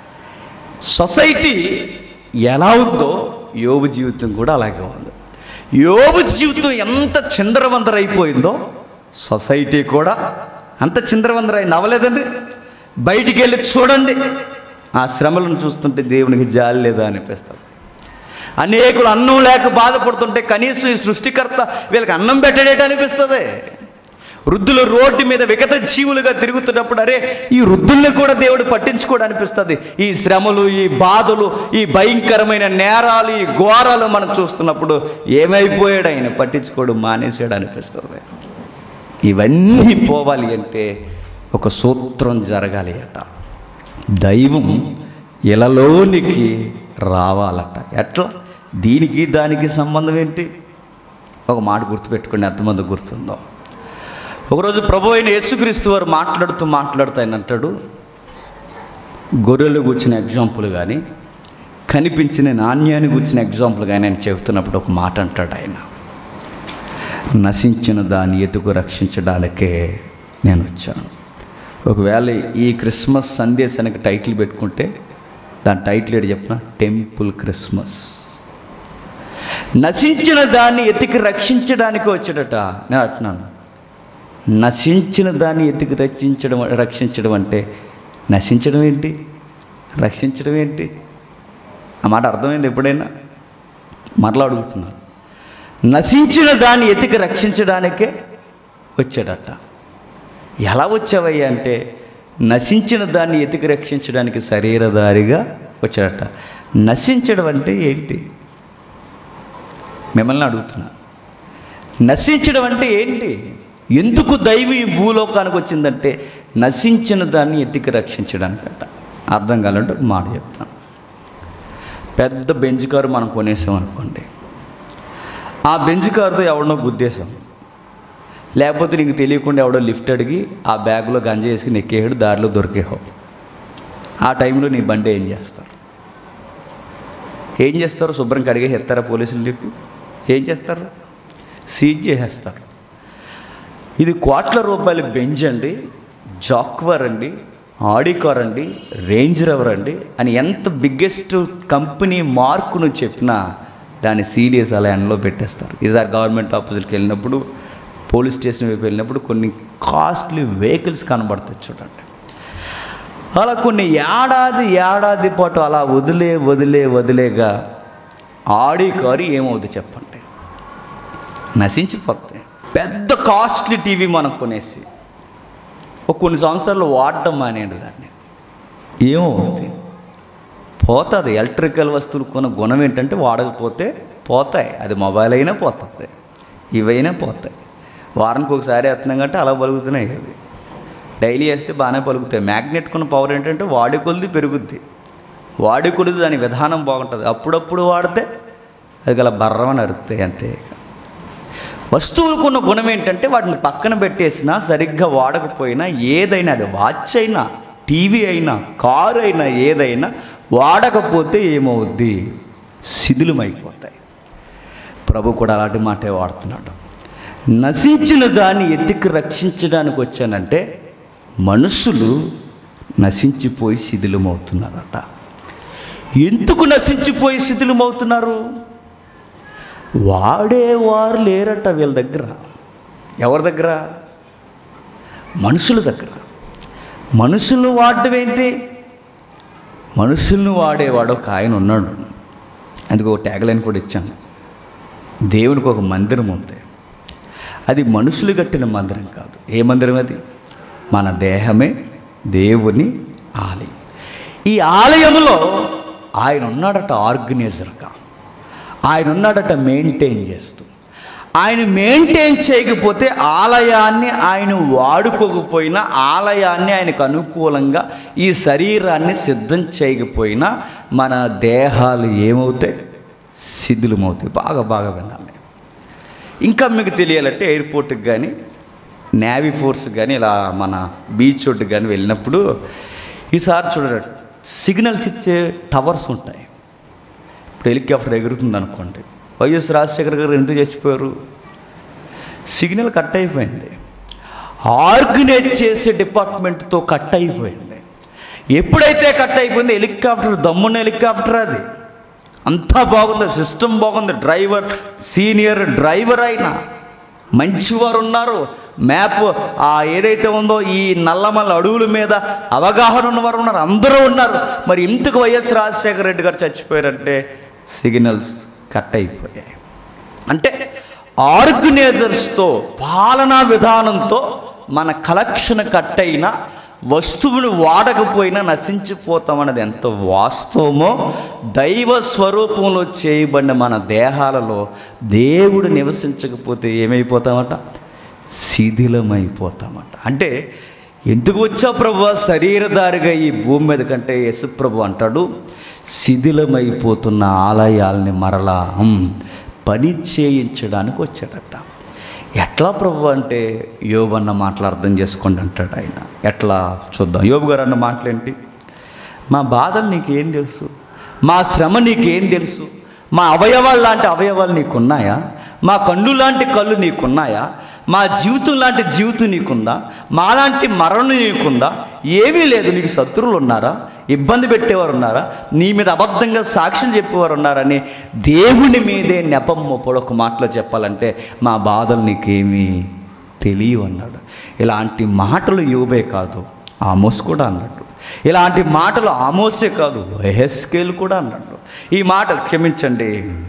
సొసైటీ ఎలా ఉందో యోబు జీవితం కూడా అలాగే ఉంది. యోబు జీవితం ఎంత చిందరవందర అయిపోయిందో సొసైటీ కూడా అంత చిందరవందర అయి నవ్వలేదండి. బయటికి వెళ్ళి చూడండి, ఆ శ్రమలను చూస్తుంటే దేవునికి జాలి లేదా అనిపిస్తుంది. అనేకులు అన్నం లేక బాధపడుతుంటే కనీసం ఈ సృష్టికర్త వీళ్ళకి అన్నం పెట్టడేట అనిపిస్తుంది. వృద్ధులు రోడ్డు మీద వికట జీవులుగా తిరుగుతున్నప్పుడు అరే ఈ వృద్ధుల్ని కూడా దేవుడు పట్టించుకోడు అనిపిస్తుంది. ఈ శ్రమలు, ఈ బాధలు, ఈ భయంకరమైన నేరాలు, ఈ ఘోరాలు మనం చూస్తున్నప్పుడు ఏమైపోయాడు ఆయన, పట్టించుకోడు, మానేసాడు అనిపిస్తుంది. ఇవన్నీ పోవాలి అంటే ఒక సూత్రం జరగాలి అట, దైవం ఇలలోనికి రావాలట. ఎట్లా? దీనికి దానికి సంబంధం ఏంటి? ఒక మాట గుర్తుపెట్టుకోండి, ఎంతమంది గుర్తుందో. ఒకరోజు ప్రభు అయిన యేసుక్రీస్తు వారు మాట్లాడుతూ మాట్లాడుతూ ఆయన అంటాడు, గొర్రెలు కూర్చిన ఎగ్జాంపుల్ కానీ కనిపించిన నాణ్యాన్ని కూర్చిన ఎగ్జాంపుల్ కానీ ఆయన చెబుతున్నప్పుడు ఒక మాట అంటాడు ఆయన, నశించిన దాన్ని ఎతుకు రక్షించడానికే నేను వచ్చాను. ఒకవేళ ఈ క్రిస్మస్ సందేశానికి టైటిల్ పెట్టుకుంటే దాని టైటిల్ ఏంటి చెప్పిన? Temple Christmas. నశించిన దాన్ని ఎతికి రక్షించడానికి వచ్చాడట. నేను అంటున్నాను, నశించిన దాన్ని ఎతికి రక్షించడం రక్షించడం అంటే నశించడం ఏంటి, రక్షించడం ఏంటి? ఆ మాట అర్థమైంది ఎప్పుడైనా? మరలా అడుగుతున్నాను. నశించిన దాన్ని ఎతికి రక్షించడానికే వచ్చాడట. ఎలా వచ్చావయ్యా అంటే నశించిన దాన్ని ఎతికి రక్షించడానికి శరీరధారిగా వచ్చాడట. నశించడం అంటే ఏంటి? మిమ్మల్ని అడుగుతున్నా, నశించడం అంటే ఏంటి? ఎందుకు దైవం ఈ భూలోకానికి వచ్చిందంటే నశించిన దాన్ని ఎతికి రక్షించడానికట. అర్థం కావాలంటే ఒక మాట చెప్తాను. పెద్ద బెంచ్ కారు మనం కొనేసాం అనుకోండి, ఆ బెంచ్ కారుతో ఎవడనో గుద్దేశాం, లేకపోతే నీకు తెలియకుండా ఎవడో లిఫ్ట్ అడిగి ఆ బ్యాగ్లో గంజ వేసుకుని ఎక్కేసాడు, దారిలో దొరికేహో. ఆ టైంలో నీ బండి ఏం చేస్తారు? ఏం చేస్తారు? శుభ్రం కడిగే ఎత్తారా పోలీసులు? నీకు ఏం చేస్తారు? సీజ్ చేసేస్తారు. ఇది కోట్ల రూపాయల బెంచ్ అండి, జాక్వర్ అండి, ఆడి కార్ అండి, రేంజ్ రోవర్ అండి అని ఎంత బిగ్గెస్ట్ కంపెనీ మార్కును చెప్పినా దాన్ని సీరియస్ అలా ఎండలో పెట్టేస్తారు. ఈసారి గవర్నమెంట్ ఆఫీసులకు వెళ్ళినప్పుడు, పోలీస్ స్టేషన్ వైపు వెళ్ళినప్పుడు కొన్ని కాస్ట్లీ వెహికల్స్ కనబడతాయి చూడండి. అలా కొన్ని ఏడాది ఏడాది పాటు అలా వదిలే వదిలే వదిలేగా ఆడి కారు ఏమవుతుంది చెప్పండి? నశించిపోతాయి. పెద్ద కాస్ట్లీ టీవీ మనం కొనేసి ఒక కొన్ని సంవత్సరాలు వాడటం మానేయండి, దాన్ని ఏమవుతుంది? పోతుంది. ఎలక్ట్రికల్ వస్తువులు కొన్న గుణం ఏంటంటే వాడకపోతే పోతాయి. అది మొబైల్ అయినా పోతుంది, ఇవైనా పోతాయి. వారానికి ఒకసారి వేస్తున్నాం కంటే అలా పలుకుతున్నాయి. అవి డైలీ వేస్తే బాగానే పలుకుతాయి. మ్యాగ్నెట్ కొన్న పవర్ ఏంటంటే వాడి కొలిది పెరుగుద్ది, వాడి కొలిది దాని విధానం బాగుంటుంది. అప్పుడప్పుడు వాడితే అది గల బర్రమని అరుగుతాయి అంతే. వస్తువులకున్న గుణం ఏంటంటే వాటిని పక్కన పెట్టేసినా సరిగ్గా వాడకపోయినా, ఏదైనా అది వాచ్ అయినా, టీవీ అయినా, కారు అయినా, ఏదైనా వాడకపోతే ఏమవుద్ది? శిథిలమైపోతాయి. ప్రభు కూడా అలాంటి మాటే వాడుతున్నాడు. నశించిన దాన్ని ఎత్తికి రక్షించడానికి వచ్చానంటే మనుషులు నశించిపోయి శిథిలమవుతున్నారట. ఎందుకు నశించిపోయి శిథిలమవుతున్నారు? వాడేవారు లేరట వీళ్ళ దగ్గర. ఎవరి దగ్గర? మనుషుల దగ్గర. మనుషులను వాడటం ఏంటి? మనుషులను వాడేవాడు ఒక ఆయన ఉన్నాడు. అందుకు ఒక ట్యాగ్లైన్ కూడా ఇచ్చాను. దేవునికి ఒక మందిరం ఉంది, అది మనుషులు కట్టిన మందిరం కాదు. ఏ మందిరం అది? మన దేహమే దేవుని ఆలయం. ఈ ఆలయంలో ఆయన ఉన్నాడట ఆర్గనైజర్గా. ఆయన ఉన్నాడట మెయింటైన్ చేస్తూ. ఆయన మెయింటైన్ చేయకపోతే ఆలయాన్ని ఆయన వాడుకోకపోయినా, ఆలయాన్ని ఆయనకు అనుకూలంగా ఈ శరీరాన్ని సిద్ధం చేయకపోయినా మన దేహాలు ఏమవుతాయి? శిథిలమవుతాయి. బాగా బాగా వినాలి. ఇంకా మీకు తెలియాలంటే ఎయిర్పోర్ట్కి కానీ, నేవీ ఫోర్స్ కానీ, ఇలా మన బీచ్ రోడ్డుకి కానీ వెళ్ళినప్పుడు ఈసారి చూడండి, సిగ్నల్స్ ఇచ్చే టవర్స్ ఉంటాయి. ఇప్పుడు హెలికాప్టర్ ఎగురుతుంది అనుకోండి, వైఎస్ రాజశేఖర్ గారు ఎందుకు చచ్చిపోయారు? సిగ్నల్ కట్ అయిపోయింది. ఆర్గనైజ్ చేసే డిపార్ట్మెంట్తో కట్ అయిపోయింది. ఎప్పుడైతే కట్ అయిపోయింది, హెలికాప్టర్ దమ్మున్న హెలికాప్టర్ అది, అంతా బాగుంది, సిస్టమ్ బాగుంది, డ్రైవర్ సీనియర్ డ్రైవర్ అయినా మంచివారు ఉన్నారు, మ్యాప్ ఆ ఏదైతే ఉందో ఈ నల్లమల్ల అడవుల మీద అవగాహన ఉన్నవారు ఉన్నారు, అందరూ ఉన్నారు. మరి ఇందుకు వైఎస్ రాజశేఖర రెడ్డి గారు చచ్చిపోయారంటే సిగ్నల్స్ కట్ అయిపోయాయి. అంటే ఆర్గనైజర్స్తో, పాలనా విధానంతో మన కలెక్షన్ కట్ అయినా, వస్తువును వాడకపోయినా నశించిపోతామన్నది ఎంత వాస్తవమో, దైవ స్వరూపంలో చేయబడిన మన దేహాలలో దేవుడు నివసించకపోతే ఏమైపోతామట? శిథిలమైపోతామట. అంటే ఎందుకు వచ్చా ప్రభు శరీరధారిగా ఈ భూమి మీద కంటే యేసుప్రభు అంటాడు, శిథిలమైపోతున్న ఆలయాల్ని మరలా పని చేయించడానికి వచ్చాడట. ఎట్లా ప్రభు అంటే, యోబు అన్న మాటలు అర్థం చేసుకోండి అంటాడు ఆయన. ఎట్లా చూద్దాం. యోబు గారు అన్న మాటలేంటి? మా బాధలు నీకేం తెలుసు, మా శ్రమ నీకేం తెలుసు, మా అవయవాలు లాంటి అవయవాలు నీకున్నాయా, మా కళ్ళు లాంటి కళ్ళు నీకున్నాయా, మా జీవితం లాంటి జీవితం నీకుందా, మాలాంటి మరణం నీకుందా? ఏమీ లేదు. నీకు శత్రువులు ఉన్నారా, ఇబ్బంది పెట్టేవారు ఉన్నారా, నీ మీద అబద్ధంగా సాక్ష్యం చెప్పేవారు ఉన్నారని దేవుని మీదే నెపం మోపడు. ఒక మాటలో చెప్పాలంటే మా బాధలు నీకేమీ తెలియవు అన్నాడు. ఇలాంటి మాటలు యోబే కాదు, ఆమోస్ కూడా అన్నాడు. ఇలాంటి మాటలు ఆమోసే కాదు, యెహెజ్కేలు కూడా అన్నాడు. ఈ మాట క్షమించండి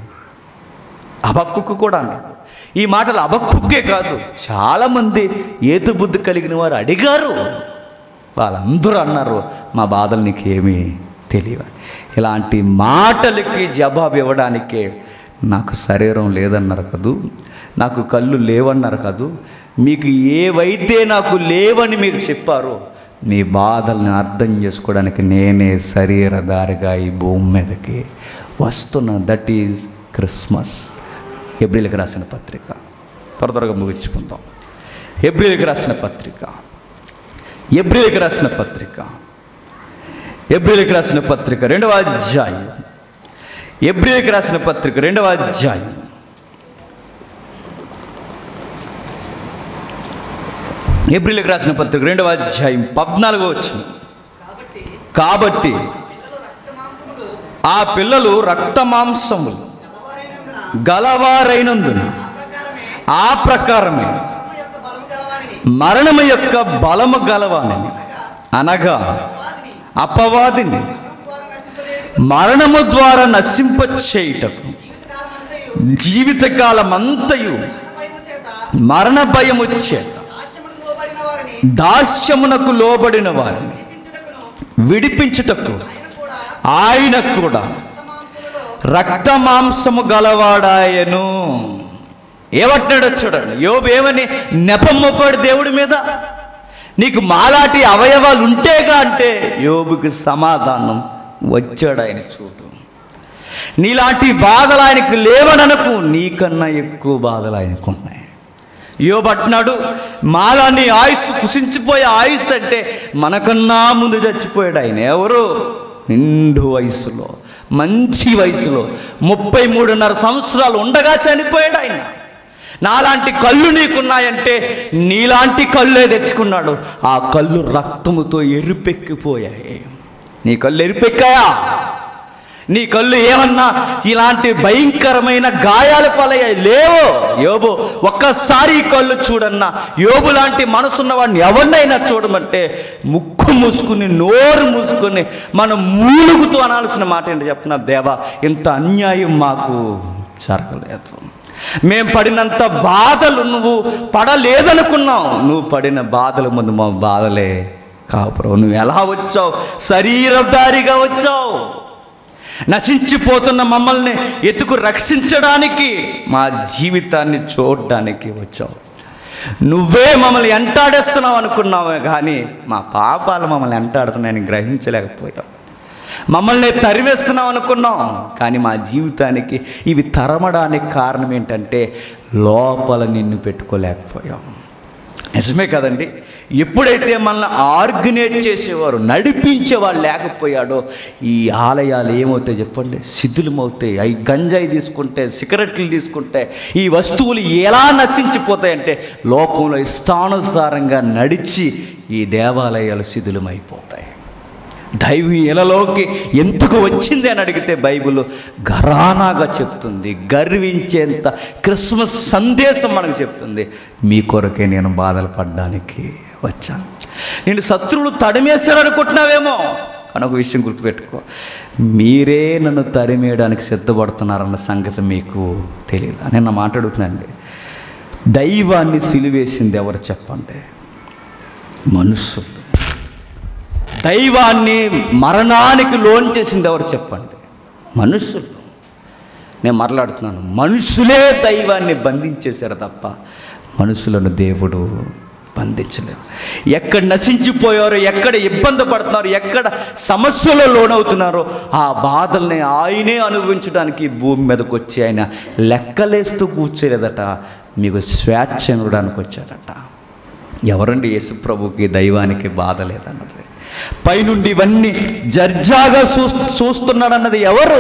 హబక్కూకు కూడా అన్నాడు. ఈ మాటలు హబక్కూకే కాదు, చాలామంది ఏతు బుద్ధి కలిగిన వారు అడిగారు, వాళ్ళందరూ అన్నారు మా బాధలు నీకేమీ తెలియవు. ఇలాంటి మాటలకి జవాబు ఇవ్వడానికే నాకు శరీరం లేదన్నారు కదూ, నాకు కళ్ళు లేవన్నారు కదూ, మీకు ఏవైతే నాకు లేవని మీరు చెప్పారో మీ బాధల్ని అర్థం చేసుకోవడానికి నేనే శరీరధారిగా ఈ భూమి మీదకి వస్తున్నా. That is Christmas. హెబ్రీలకు రాసిన పత్రిక, త్వర త్వరగా ముగించుకుందాం. హెబ్రీలకు రాసిన పత్రిక, హెబ్రీలకు రాసిన పత్రిక, హెబ్రీలకు రాసిన పత్రిక రెండవ అధ్యాయం, హెబ్రీలకు రాసిన పత్రిక రెండవ అధ్యాయం, హెబ్రీలకు రాసిన పత్రిక రెండవ అధ్యాయం పద్నాలుగో వచనం. కాబట్టి ఆ పిల్లలు రక్త మాంసములు గలవారైనందున ఆ ప్రకారమే మరణము యొక్క బలము గలవాని, అనగా అపవాదిని మరణము ద్వారా నశింప చేయుటకు జీవితకాలమంతయు మరణ భయము చేత దాస్యమునకు లోబడిన వారిని విడిపించుటకు ఆయన కూడా రక్త మాంసము గలవాడాయను. ఏమంటున్నాడో చూడండి. యోబు ఏమని నెపమ్మొప్పాడు దేవుడి మీద? నీకు మాలాంటి అవయవాలు ఉంటేగా అంటే యోబుకి సమాధానం వచ్చాడు ఆయన. చూడు, నీలాంటి బాధలు ఆయనకు లేవనకు, నీకన్నా ఎక్కువ బాధలు ఆయనకు ఉన్నాయి. యోబు అంటున్నాడు, మాలాన్ని ఆయుస్సు కుసించిపోయే ఆయుస్సు అంటే మనకన్నా ముందు చచ్చిపోయాడు ఆయన. ఎవరు? నిండు వయసులో, మంచి వయసులో, ముప్పై మూడున్నర సంవత్సరాలు ఉండగా చనిపోయాడు ఆయన. నాలాంటి కళ్ళు నీకున్నాయంటే నీలాంటి కళ్ళే తెచ్చుకున్నాడు. ఆ కళ్ళు రక్తముతో ఎరుపెక్కిపోయాయి. నీ కళ్ళు ఎరుపెక్కాయా? నీ కళ్ళు ఏమన్నా ఇలాంటి భయంకరమైన గాయాల పాలయ్యాయి? లేవు. యోబు ఒక్కసారి ఈ కళ్ళు చూడన్నా, యోబు లాంటి మనసున్న వాడిని ఎవరినైనా చూడమంటే ముక్కు మూసుకుని నోరు మూసుకొని మనం మూలుగుతూ అనాల్సిన మాట ఏంటి చెప్తున్నా? దేవా, ఇంత అన్యాయం మాకు జరగలేదు. మేము పడినంత బాధలు నువ్వు పడలేదనుకున్నావు. నువ్వు పడిన బాధల ముందు మా బాధలే కావు ప్రభు. నువ్వు ఎలా వచ్చావు? శరీరధారిగా వచ్చావు. నశించిపోతున్న మమ్మల్ని ఎత్తుకు రక్షించడానికి, మా జీవితాన్ని చూడడానికి వచ్చావు. నువ్వే మమ్మల్ని ఎంటాడేస్తున్నావు అనుకున్నావే కానీ మా పాపాలు మమ్మల్ని ఎంటాడుతున్నాయని గ్రహించలేకపోయావు. మమ్మల్ని తరివేస్తున్నావు అనుకున్నాం కానీ మా జీవితానికి ఇవి తరమడానికి కారణం ఏంటంటే లోపల నిన్ను పెట్టుకోలేకపోయాం. నిజమే కదండి. ఎప్పుడైతే మనల్ని ఆర్గనైజ్ చేసేవారు, నడిపించేవాళ్ళు లేకపోయాడో ఈ ఆలయాలు ఏమవుతాయి చెప్పండి? శిథిలమవుతాయి. అవి గంజాయి తీసుకుంటే, సిగరెట్లు తీసుకుంటే ఈ వస్తువులు ఎలా నశించిపోతాయంటే లోకంలో ఇష్టానుసారంగా నడిచి ఈ దేవాలయాలు శిథిలమైపోతాయి. దైవీయులలోకి ఎందుకు వచ్చింది అని అడిగితే బైబిల్ ఘరానాగా చెప్తుంది. గర్వించేంత క్రిస్మస్ సందేశం మనకు చెప్తుంది. మీ కొరకే నేను బాధలు పడ్డానికి వచ్చాను. నేను శత్రువులు తడిమేశారు అనుకుంటున్నావేమో, కానీ ఒక విషయం గుర్తుపెట్టుకో, మీరే నన్ను తరిమేయడానికి సిద్ధపడుతున్నారన్న సంగతి మీకు తెలియదు. నేను మాట్లాడుతున్నానండి. దైవాన్ని సిలువేసింది ఎవరు చెప్పండి? మనుషులు. దైవాన్ని మరణానికి లోన్ చేసింది ఎవరు చెప్పండి? మనుషులు. నేను మాట్లాడుతున్నాను, మనుషులే దైవాన్ని బంధించేశారు తప్ప మనుషులను దేవుడు బంధించలేరు. ఎక్కడ నశించిపోయారో, ఎక్కడ ఇబ్బంది పడుతున్నారో, ఎక్కడ సమస్యలో లోనవుతున్నారో ఆ బాధల్ని ఆయనే అనుభవించడానికి భూమి మీదకి వచ్చి ఆయన లెక్కలేస్తూ కూర్చోలేదట, మీకు స్వేచ్ఛ ఇవ్వడానికి వచ్చాడట. ఎవరండి యేసు ప్రభుకి దైవానికి బాధ లేదన్నది? పైనుండి ఇవన్నీ జర్జాగా చూ చూస్తున్నాడన్నది ఎవరు?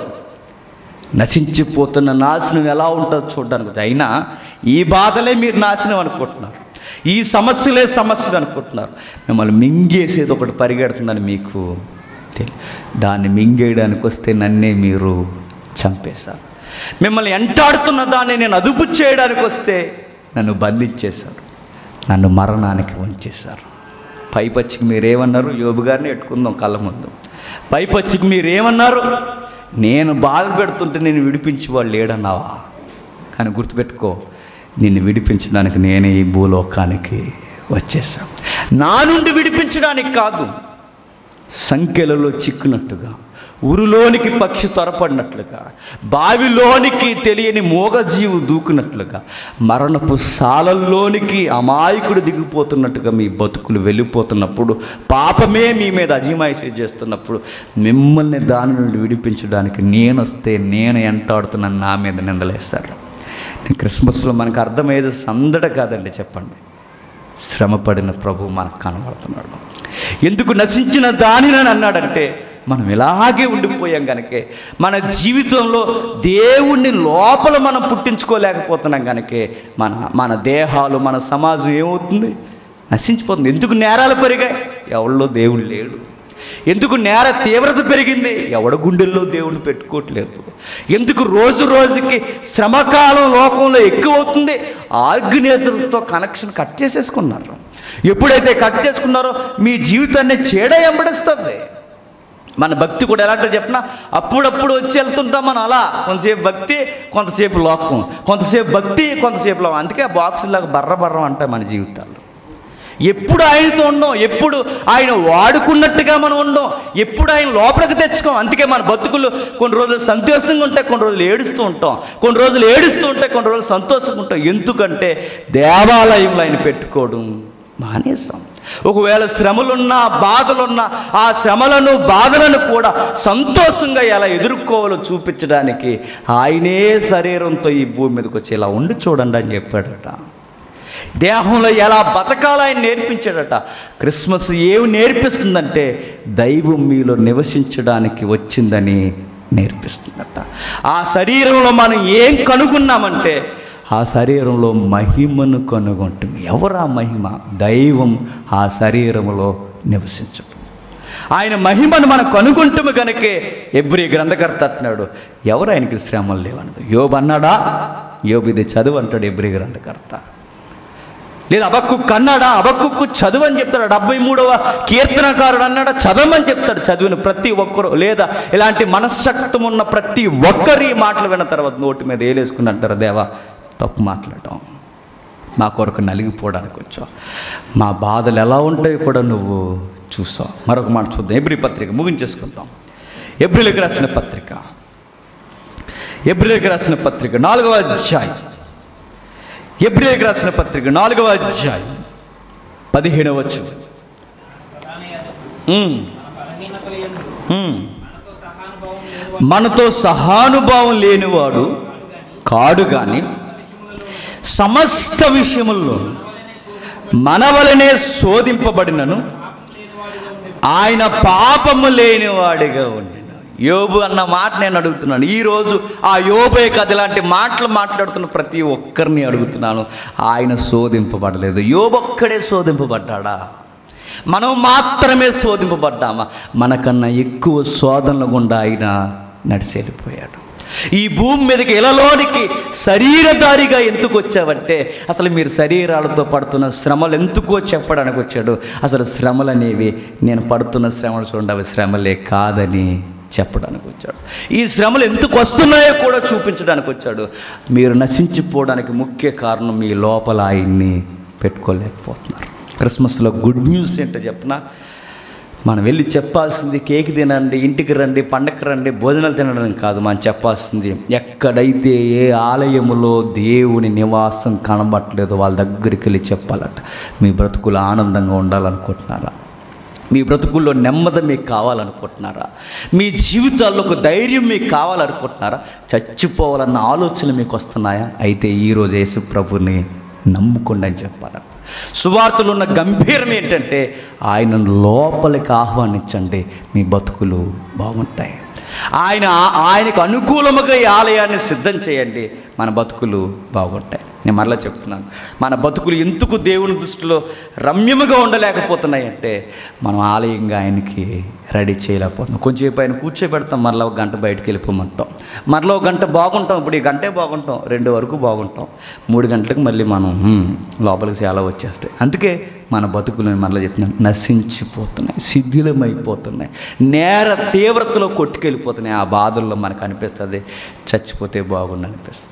నశించిపోతున్న నాశనం ఎలా ఉంటుందో చూడడానికి. అయినా ఈ బాధలే మీరు నాశనం అనుకుంటున్నారు, ఈ సమస్యలే సమస్యలు అనుకుంటున్నారు. మిమ్మల్ని మింగేసేది ఒకటి పరిగెడుతుందని మీకు తెలియదు. దాన్ని మింగేయడానికి వస్తే నన్నే మీరు చంపేశారు. మిమ్మల్ని ఎంటాడుతున్న దాన్ని నేను అదుపు చేయడానికి వస్తే నన్ను బంధించేశారు, నన్ను మరణానికి వంచేశారు. పైపచ్చికి మీరేమన్నారు? యోబు గారిని పెట్టుకుందాం కళ్ళ ముందు. పైపచ్చికి మీరేమన్నారు? నేను బాధ పెడుతుంటే నేను విడిపించి వాళ్ళు లేడన్నావా? కానీ గుర్తుపెట్టుకో, నిన్ను విడిపించడానికి నేనే ఈ భూలోకానికి వచ్చేసాను. నా నుండి విడిపించడానికి కాదు, సంఖ్యలలో చిక్కునట్టుగా, ఉరులోనికి పక్షి త్వరపడినట్లుగా, బావిలోనికి తెలియని మూగజీవు దూకునట్లుగా, మరణపు సాలల్లోనికి అమాయకుడు దిగిపోతున్నట్టుగా మీ బతుకులు వెళ్ళిపోతున్నప్పుడు, పాపమే మీ మీద అజమాయిషీ చేస్తున్నప్పుడు మిమ్మల్ని దాని నుండి విడిపించడానికి నేను వస్తే నేను ఎంటాడుతున్నాను, నా మీద నిందలేస్తారు. క్రిస్మస్లో మనకు అర్థమయ్యేది సందడ కాదండి, చెప్పండి. శ్రమపడిన ప్రభు మనకు కనబడుతున్నాడు. ఎందుకు నశించిన దానిని అన్నాడంటే మనం ఇలాగే ఉండిపోయాం కనుకే, మన జీవితంలో దేవుణ్ణి లోపల మనం పుట్టించుకోలేకపోతున్నాం కనుకే మన మన దేహాలు, మన సమాజం ఏమవుతుంది? నశించిపోతుంది. ఎందుకు నేరాలు పెరిగాయి? ఎవరిలో దేవుడు లేడు. ఎందుకు నేర తీవ్రత పెరిగింది? ఎవడ గుండెల్లో దేవుని పెట్టుకోవట్లేదు. ఎందుకు రోజు రోజుకి శ్రమకాలం లోకంలో ఎక్కువ అవుతుంది? ఆర్గనైజర్తో కనెక్షన్ కట్ చేసేసుకున్నారు. ఎప్పుడైతే కట్ చేసుకున్నారో మీ జీవితాన్ని చీడ ఎంబడిస్తుంది. మన భక్తి కూడా ఎలాంటి చెప్పినా అప్పుడప్పుడు వచ్చి వెళ్తుంటాం మనం. అలా కొంతసేపు భక్తి, కొంతసేపు లోకం, కొంతసేపు భక్తి, కొంతసేపు లోకం. అందుకే ఆ బాక్సులాగా బర్ర బర్రం అంటాయి మన జీవితాల్లో. ఎప్పుడు ఆయనతో ఉండం, ఎప్పుడు ఆయన వాడుకున్నట్టుగా మనం ఉండం, ఎప్పుడు ఆయన లోపలికి తెచ్చుకోం. అందుకే మన బతుకులు కొన్ని రోజులు సంతోషంగా ఉంటాయి, కొన్ని రోజులు ఏడుస్తూ ఉంటాం, కొన్ని రోజులు ఏడుస్తూ ఉంటాయి, కొన్ని రోజులు సంతోషంగా ఉంటాం. ఎందుకంటే దేవాలయంలో ఆయన పెట్టుకోవడం మానేసాం. ఒకవేళ శ్రమలున్నా బాధలున్నా ఆ శ్రమలను బాధలను కూడా సంతోషంగా ఎలా ఎదుర్కోవాలో చూపించడానికి ఆయనే శరీరంతో ఈ భూమి మీదకి వచ్చి ఇలా ఉండి చూడండి అని చెప్పాడట. దేహంలో ఎలా బతకాలో ఆయన నేర్పించాడట. క్రిస్మస్ ఏమి నేర్పిస్తుందంటే దైవం మీలో నివసించడానికి వచ్చిందని నేర్పిస్తుందట. ఆ శరీరంలో మనం ఏం కనుగొన్నామంటే ఆ శరీరంలో మహిమను కనుగొంటుంది. ఎవరు ఆ మహిమ? దైవం ఆ శరీరంలో నివసించడం. ఆయన మహిమను మనం కనుగొంటాము కనుకే ఎబ్రీ గ్రంథకర్త అంటున్నాడు, ఎవరు ఆయనకి శ్రమలు లేవన్నది. యోబు అన్నాడా? యోబు ఇది చదువు అంటాడు ఎబ్రీ గ్రంథకర్త. లేదా హబక్కూకు అన్నాడా? హబక్కూకు చదువు అని చెప్తాడు. డెబ్బై మూడవ కీర్తనకారుడు అన్నాడా? చదవమని చెప్తాడు. చదివిన ప్రతి ఒక్కరు, లేదా ఇలాంటి మనశ్శక్తం ఉన్న ప్రతి ఒక్కరి మాటలు విన్న తర్వాత నోటి మీద ఏలేసుకుని అంటారు, దేవా తప్పు మాట్లాడటం, మా కొరకు నలిగిపోవడానికి వచ్చావు, మా బాధలు ఎలా ఉంటాయో కూడా నువ్వు చూసావు. మరొక మాట చూద్దాం. ఎబ్రీ పత్రిక ముగించేసుకుందాం. ఎబ్రీలకు రాసిన పత్రిక, ఎబ్రీలకు రాసిన పత్రిక నాలుగవ అధ్యాయం, ఎబ్రీలకు రాసిన పత్రిక నాలుగవ అధ్యాయం పదిహేనవ వచనం. మనతో సహానుభావం లేనివాడు కాడు కానీ సమస్త విషయముల్లో మన వలనే శోధింపబడినను ఆయన పాపము లేనివాడిగా ఉండెను. యోబు అన్న మాట నేను అడుగుతున్నాను ఈరోజు. ఆ యోబే కాదు, ఇలాంటి మాటలు మాట్లాడుతున్న ప్రతి ఒక్కరిని అడుగుతున్నాను. ఆయన శోధింపబడలేదు. యోబు ఒక్కడే శోధింపబడ్డాడా? మనం మాత్రమే శోధింపబడ్డామా? మనకన్నా ఎక్కువ శోధనల గుండా ఆయన నడిచి వెళ్ళిపోయాడు. ఈ భూమి మీదకి ఇలలోనికి శరీరధారిగా ఎందుకు వచ్చావంటే అసలు మీరు శరీరాలతో పడుతున్న శ్రమలు ఎందుకో చెప్పడానికి వచ్చాడు. అసలు శ్రమలు అనేవి నేను పడుతున్న శ్రమలు చూడండి, అవి శ్రమలే కాదని చెప్పడానికి వచ్చాడు. ఈ శ్రమలు ఎందుకు వస్తున్నాయో కూడా చూపించడానికి వచ్చాడు. మీరు నశించిపోవడానికి ముఖ్య కారణం మీ లోపల ఆయన్ని పెట్టుకోలేకపోతున్నారు. క్రిస్మస్లో గుడ్ న్యూస్ ఏంటో చెప్పనా? మనం వెళ్ళి చెప్పాల్సింది కేక్ తినండి, ఇంటికి రండి, పండగకి రండి, భోజనాలు తినడం కాదు. మనం చెప్పాల్సింది ఎక్కడైతే ఏ ఆలయములో దేవుని నివాసం కనబట్టలేదో వాళ్ళ దగ్గరికి వెళ్ళి చెప్పాలట. మీ బ్రతుకులు ఆనందంగా ఉండాలనుకుంటున్నారా? మీ బ్రతుకుల్లో నెమ్మది మీకు కావాలనుకుంటున్నారా? మీ జీవితాల్లో ఒక ధైర్యం మీకు కావాలనుకుంటున్నారా? చచ్చిపోవాలన్న ఆలోచన మీకు వస్తున్నాయా? అయితే ఈరోజు యేసు ప్రభుని నమ్ముకోండి అని చెప్పాలట. సువార్తలో ఉన్న గంభీరం ఏంటంటే ఆయన లోపలికి ఆహ్వానించండి, మీ బతుకులు బాగుంటాయి. ఆయన ఆయనకు అనుకూలముగా ఈ ఆలయాన్ని సిద్ధం చేయండి, మన బతుకులు బాగుంటాయి. నేను మరలా చెప్తున్నాను, మన బతుకులు ఎందుకు దేవుని దృష్టిలో రమ్యముగా ఉండలేకపోతున్నాయి అంటే మనం ఆలయంగా ఆయనకి రెడీ చేయలేకపోతున్నాం. కొంచెంసేపు ఆయన కూర్చోబెడతాం, మరలా ఒక గంట బయటకు వెళ్ళిపోమంటాం, మరలా ఒక గంట బాగుంటాం, ఇప్పుడు ఈ గంటే బాగుంటాం, రెండు వరకు బాగుంటాం, మూడు గంటలకు మళ్ళీ మనం లోపలికి చాలా వచ్చేస్తాయి. అందుకే మన బతుకులను మరలా చెప్తున్నాను, నశించిపోతున్నాయి, శిథిలమైపోతున్నాయి, నేర తీవ్రతలో కొట్టుకెళ్ళిపోతున్నాయి. ఆ బాధల్లో మనకు అనిపిస్తుంది చచ్చిపోతే బాగుండు అనిపిస్తుంది,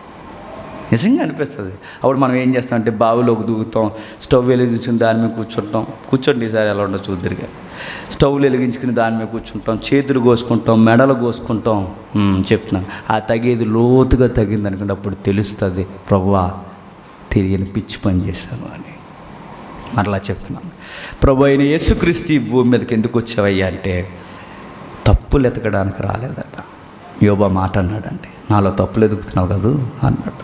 నిజంగా అనిపిస్తుంది. అప్పుడు మనం ఏం చేస్తాం అంటే బావిలోకి దూకుతాం, స్టవ్ వెలిగించుకుని దాని మీద కూర్చుంటాం. కూర్చోండి ఈసారి ఎలా ఉండో చూద్దరిగా. స్టవ్లు వెలిగించుకుని దాని మీద కూర్చుంటాం, చేతులు కోసుకుంటాం, మెడలు కోసుకుంటాం. చెప్తున్నాను, ఆ తగేది లోతుగా తగింది అనుకుంటే అప్పుడు తెలుస్తుంది ప్రభువా తెలియని పిచ్చి పని చేశాను అని. మరలా చెప్తున్నాను, ప్రభు అయిన యేసుక్రీస్తు ఈ భూమి మీదకి ఎందుకు వచ్చావయ్యా అంటే తప్పులు ఎతకడానికి రాలేదట. యోబు మాట అన్నాడంటే నాలో తప్పులు ఎదుగుతున్నావు కదూ అన్నాడు.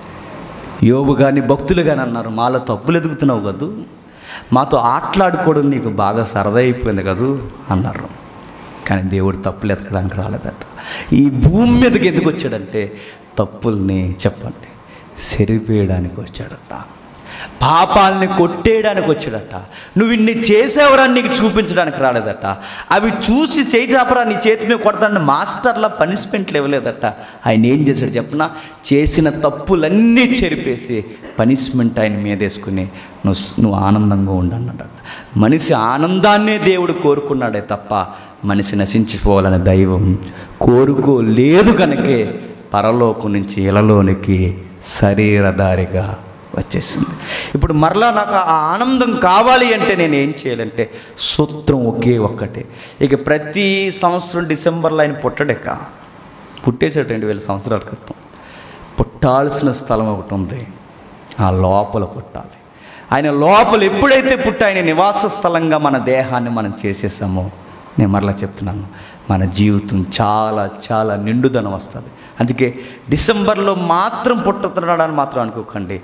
యోబు కానీ భక్తులు కానీ అన్నారు, మాలో తప్పులు ఎదుగుతున్నావు కదూ, మాతో ఆటలాడుకోవడం నీకు బాగా సరదా అయిపోయింది కదూ అన్నారు. కానీ దేవుడు తప్పులు ఎతకడానికి రాలేదట. ఈ భూమి మీదకి ఎందుకు వచ్చాడంటే తప్పుల్ని చెప్పండి సరిపోయడానికి వచ్చాడట. పాపాలని కొట్టేయడానికి వచ్చాడట. నువ్వు ఇన్ని చేసేవరా నీకు చూపించడానికి రాలేదట. అవి చూసి చేయి చాపరా నీ చేతి మీద కొడతాడని మాస్టర్ల పనిష్మెంట్లు ఇవ్వలేదట. ఆయన ఏం చేశాడు చెప్పనా, చేసిన తప్పులన్నీ చెరిపేసి పనిష్మెంట్ ఆయన మీద వేసుకుని నువ్వు నువ్వు ఆనందంగా ఉండన్నాడట. మనిషి ఆనందాన్నే దేవుడు కోరుకున్నాడే తప్ప మనిషి నశించిపోవాలని దైవం కోరుకోలేదు కనుకే పరలోకం నుంచి ఇలలోనికి శరీరధారిగా వచ్చేసింది. ఇప్పుడు మరలా నాకు ఆ ఆనందం కావాలి అంటే నేను ఏం చేయాలంటే సూత్రం ఒకే ఒక్కటే. ఇక ప్రతి సంవత్సరం డిసెంబర్లో ఆయన పుట్టడెక్క పుట్టేసాడు రెండు వేల సంవత్సరాల క్రితం. పుట్టాల్సిన స్థలం ఒకటి ఉంది, ఆ లోపల పుట్టాలి. ఆయన లోపల ఎప్పుడైతే పుట్టి ఆయన నివాస స్థలంగా మన దేహాన్ని మనం చేసేసామో, నేను మరలా చెప్తున్నాను, మన జీవితం చాలా చాలా నిండుదనం వస్తుంది. అందుకే డిసెంబర్లో మాత్రం పుట్టుతున్నాడని మాత్రం అనుకోకండి.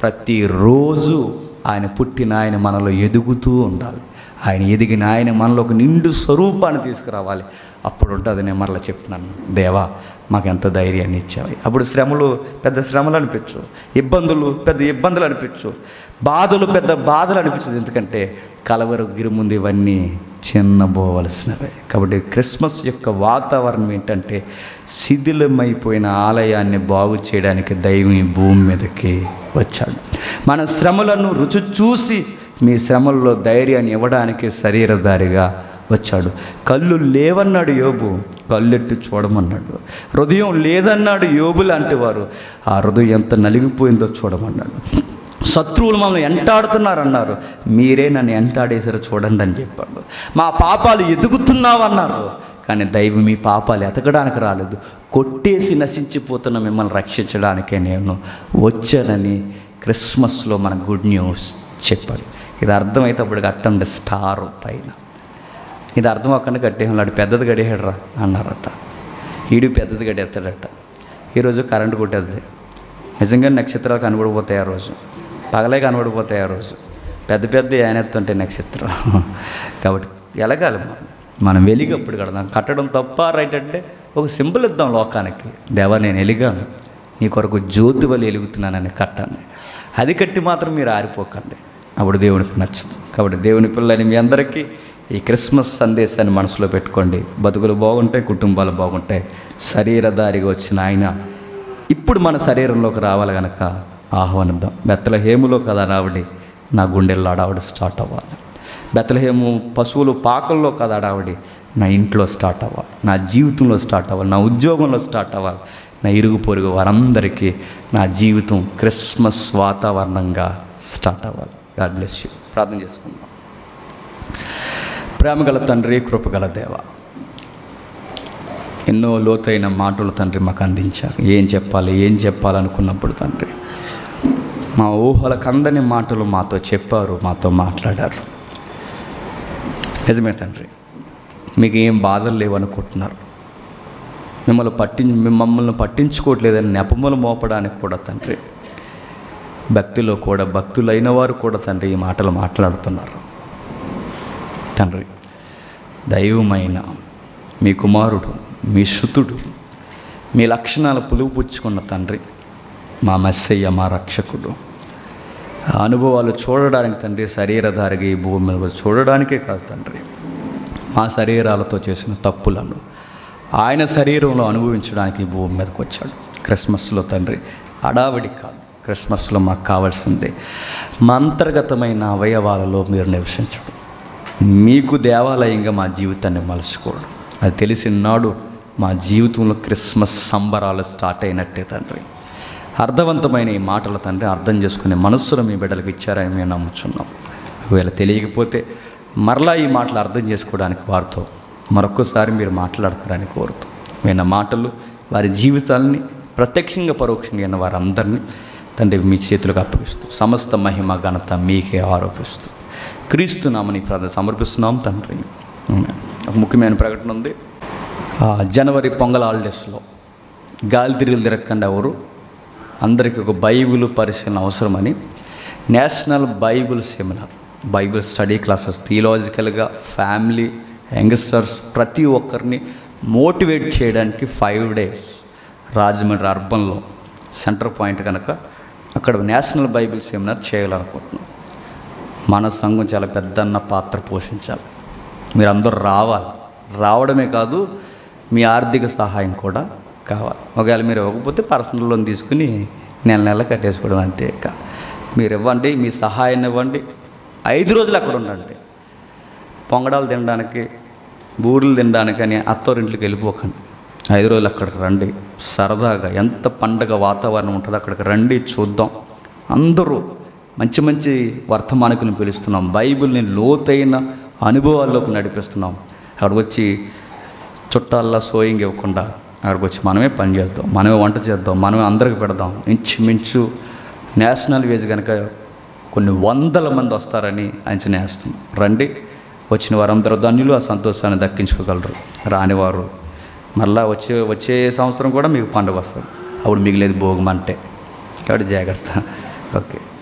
ప్రతిరోజు ఆయన పుట్టిన ఆయన మనలో ఎదుగుతూ ఉండాలి. ఆయన ఎదిగిన ఆయన మనలో ఒక నిండు స్వరూపాన్ని తీసుకురావాలి. అప్పుడు ఉంటుంది. నేను మరలా చెప్తున్నాను, దేవా మాకు ఎంత ధైర్యాన్ని ఇచ్చావి. అప్పుడు శ్రమలు పెద్ద శ్రమలు అనిపించు, ఇబ్బందులు పెద్ద ఇబ్బందులు అనిపించు, బాధలు పెద్ద బాధలు అనిపించదు. ఎందుకంటే కలవరు గిరి ముందు ఇవన్నీ చిన్నబోవలసినవే. కాబట్టి క్రిస్మస్ యొక్క వాతావరణం ఏంటంటే శిథిలమైపోయిన ఆలయాన్ని బాగు చేయడానికి దైవం ఈ భూమి మీదకి వచ్చాడు. మన శ్రమలను రుచి చూసి మీ శ్రమల్లో ధైర్యాన్ని ఇవ్వడానికి శరీరధారిగా వచ్చాడు. కళ్ళు లేవన్నాడు యోబు, కళ్ళెట్టి చూడమన్నాడు. హృదయం లేదన్నాడు యోబు లాంటి వారు, ఆ హృదయం ఎంత నలిగిపోయిందో చూడమన్నాడు. శత్రువులు మమ్మల్ని ఎంటాడుతున్నారన్నారు, మీరే నన్ను ఎంటాడేసారు చూడండి అని చెప్పాడు. మా పాపాలు ఎదుగుతున్నావన్నారు, కానీ దైవం మీ పాపాలు ఎతకడానికి రాలేదు, కొట్టేసి నశించిపోతున్న మిమ్మల్ని రక్షించడానికే నేను వచ్చానని క్రిస్మస్లో మన గుడ్ న్యూస్ చెప్పాడు. ఇది అర్థమైతే అప్పుడు కట్టండి స్టార్ పైన. ఇది అర్థం అక్కడ కట్టేవాడు, పెద్దది గడియాడు రా అన్నారట. ఈడు పెద్దది గడిస్తాడట. ఈరోజు కరెంటు కొట్టేది నిజంగా నక్షత్రాలు కనబడిపోతాయి. ఆ రోజు పగలే కనబడిపోతాయి. ఆ రోజు పెద్ద పెద్ద ఏనెత్తుంటాయి నక్షత్రం. కాబట్టి ఎలగాలి మనం మనం వెలిగప్పుడు కడదాం. కట్టడం తప్ప రైట్ అంటే ఒక సింబల్ ఇద్దాం లోకానికి, దేవా నేను ఎలిగాను, నీ కొరకు జ్యోతి వల్ల ఎలుగుతున్నానని కట్టండి. అది కట్టి మాత్రం మీరు ఆరిపోకండి, అప్పుడు దేవునికి నచ్చదు. కాబట్టి దేవుని పిల్లలని మీ అందరికీ ఈ క్రిస్మస్ సందేశాన్ని మనసులో పెట్టుకోండి. బతుకులు బాగుంటాయి, కుటుంబాలు బాగుంటాయి. శరీరధారిగా వచ్చిన ఆయన ఇప్పుడు మన శరీరంలోకి రావాలి కనుక ఆహ్వానిద్దాం. బెత్లెహేములో కదా రావడి, నా గుండెల్లో అడావిడి స్టార్ట్ అవ్వాలి. బెత్లెహేము పశువులు పాకల్లో కదా అడావిడి, నా ఇంట్లో స్టార్ట్ అవ్వాలి, నా జీవితంలో స్టార్ట్ అవ్వాలి, నా ఉద్యోగంలో స్టార్ట్ అవ్వాలి, నా ఇరుగు పొరుగు వారందరికీ నా జీవితం క్రిస్మస్ వాతావరణంగా స్టార్ట్ అవ్వాలి. God bless you. ప్రార్థన చేసుకుందాం. ప్రేమగల తండ్రి, కృపగల దేవ, ఎన్నో లోతైన మాటలు తండ్రి మాకు అందించారు. ఏం చెప్పాలి ఏం చెప్పాలనుకున్నప్పుడు తండ్రి మా ఊహలకు అందని మాటలు మాతో చెప్పారు, మాతో మాట్లాడారు. నిజమే తండ్రి, మీకు ఏం బాధలు లేవనుకుంటున్నారు. మిమ్మల్ని పట్టి మమ్మల్ని పట్టించుకోవట్లేదని నెపములు మోపడానికి కూడా తండ్రి, భక్తిలో కూడా భక్తులైన వారు కూడా తండ్రి ఈ మాటలు మాట్లాడుతున్నారు. తండ్రి, దైవమైన మీ కుమారుడు, మీ శుతుడు, మీ లక్షణాలు పులుపుచ్చుకున్న తండ్రి, మా మెస్సయ్య, మా రక్షకుడు, అనుభవాలు చూడడానికి తండ్రి శరీరధారిగా ఈ భూమి మీద చూడడానికే కాదు తండ్రి, మా శరీరాలతో చేసిన తప్పులను ఆయన శరీరంలో అనుభవించడానికి ఈ భూమి మీదకి వచ్చాడు. క్రిస్మస్లో తండ్రి హడావిడి కాదు, క్రిస్మస్లో మాకు కావాల్సిందే మా అంతర్గతమైన అవయవాలలో మీరు నివసించడం, మీకు దేవాలయంగా మా జీవితాన్ని మలుచుకోవడం. అది తెలిసిన నాడు మా జీవితంలో క్రిస్మస్ సంబరాలు స్టార్ట్ అయినట్టే తండ్రి. అర్థవంతమైన ఈ మాటల తండ్రి అర్థం చేసుకునే మనస్సును మీ బిడ్డలకు ఇచ్చారని మేము నమ్ముచున్నాం. ఒకవేళ తెలియకపోతే మరలా ఈ మాటలు అర్థం చేసుకోవడానికి వారితో మరొక్కసారి మీరు మాట్లాడతారని కోరుతూ, విన్న మాటలు వారి జీవితాలని ప్రత్యక్షంగా పరోక్షంగా అయిన వారందరినీ తండ్రి మీ చేతులకు అప్పగిస్తూ సమస్త మహిమ ఘనత మీకే ఆరోపిస్తూ క్రీస్తు నామని ప్రార్థన సమర్పిస్తున్నాం తండ్రి. ఒక ముఖ్యమైన ప్రకటన ఉంది. జనవరి పొంగల్ హాలిడేస్లో గాలి తిరుగులు తిరగకుండా ఎవరు అందరికీ ఒక బైబిల్ పరిశీలన అవసరమని national Bible seminar, Bible study classes, థియలాజికల్గా ఫ్యామిలీ యంగ్స్టర్స్ ప్రతి ఒక్కరిని మోటివేట్ చేయడానికి ఫైవ్ డేస్ రాజమండ్రి అర్బన్లో సెంటర్ పాయింట్ కనుక అక్కడ నేషనల్ బైబిల్ సెమినార్ చేయాలనుకుంటున్నాం. మన సంఘం చాలా పెద్దన్న పాత్ర పోషించాలి. మీరందరూ రావాలి. రావడమే కాదు, మీ ఆర్థిక సహాయం కూడా కావాలి. ఒకవేళ మీరు ఇవ్వకపోతే పర్సనల్ లోన్ తీసుకుని నెల నెల కట్టేసుకోవడం అంతే. మీరు ఇవ్వండి, మీ సహాయాన్ని ఇవ్వండి. ఐదు రోజులు అక్కడ ఉండండి. పొంగడాలు తినడానికి, బూరెలు తినడానికి అని అత్తోరింట్లోకి వెళ్ళిపోకండి. ఐదు రోజులు అక్కడికి రండి. సరదాగా ఎంత పండగ వాతావరణం ఉంటుందో అక్కడికి రండి, చూద్దాం. అందరూ మంచి మంచి వర్తమానికులను పిలుస్తున్నాం. బైబిల్ని లోతైన అనుభవాల్లోకి నడిపిస్తున్నాం. అక్కడికి వచ్చి చుట్టాల్లో సోయింగ్ ఇవ్వకుండా అక్కడికి వచ్చి మనమే పని చేద్దాం, మనమే వంట చేద్దాం, మనమే అందరికి పెడదాం. ఇంచుమించు నేషనల్ వేజ్ కనుక కొన్ని వందల మంది వస్తారని అంచనా వేస్తున్నాం. రండి. వచ్చిన వారందరూ ధన్యులు, ఆ సంతోషాన్ని దక్కించుకోగలరు. రానివారు మళ్ళీ వచ్చే వచ్చే సంవత్సరం కూడా మీకు పండుగ వస్తుంది. అప్పుడు మిగిలేదు భోగమంటే. కాబట్టి జాగ్రత్త. ఓకే.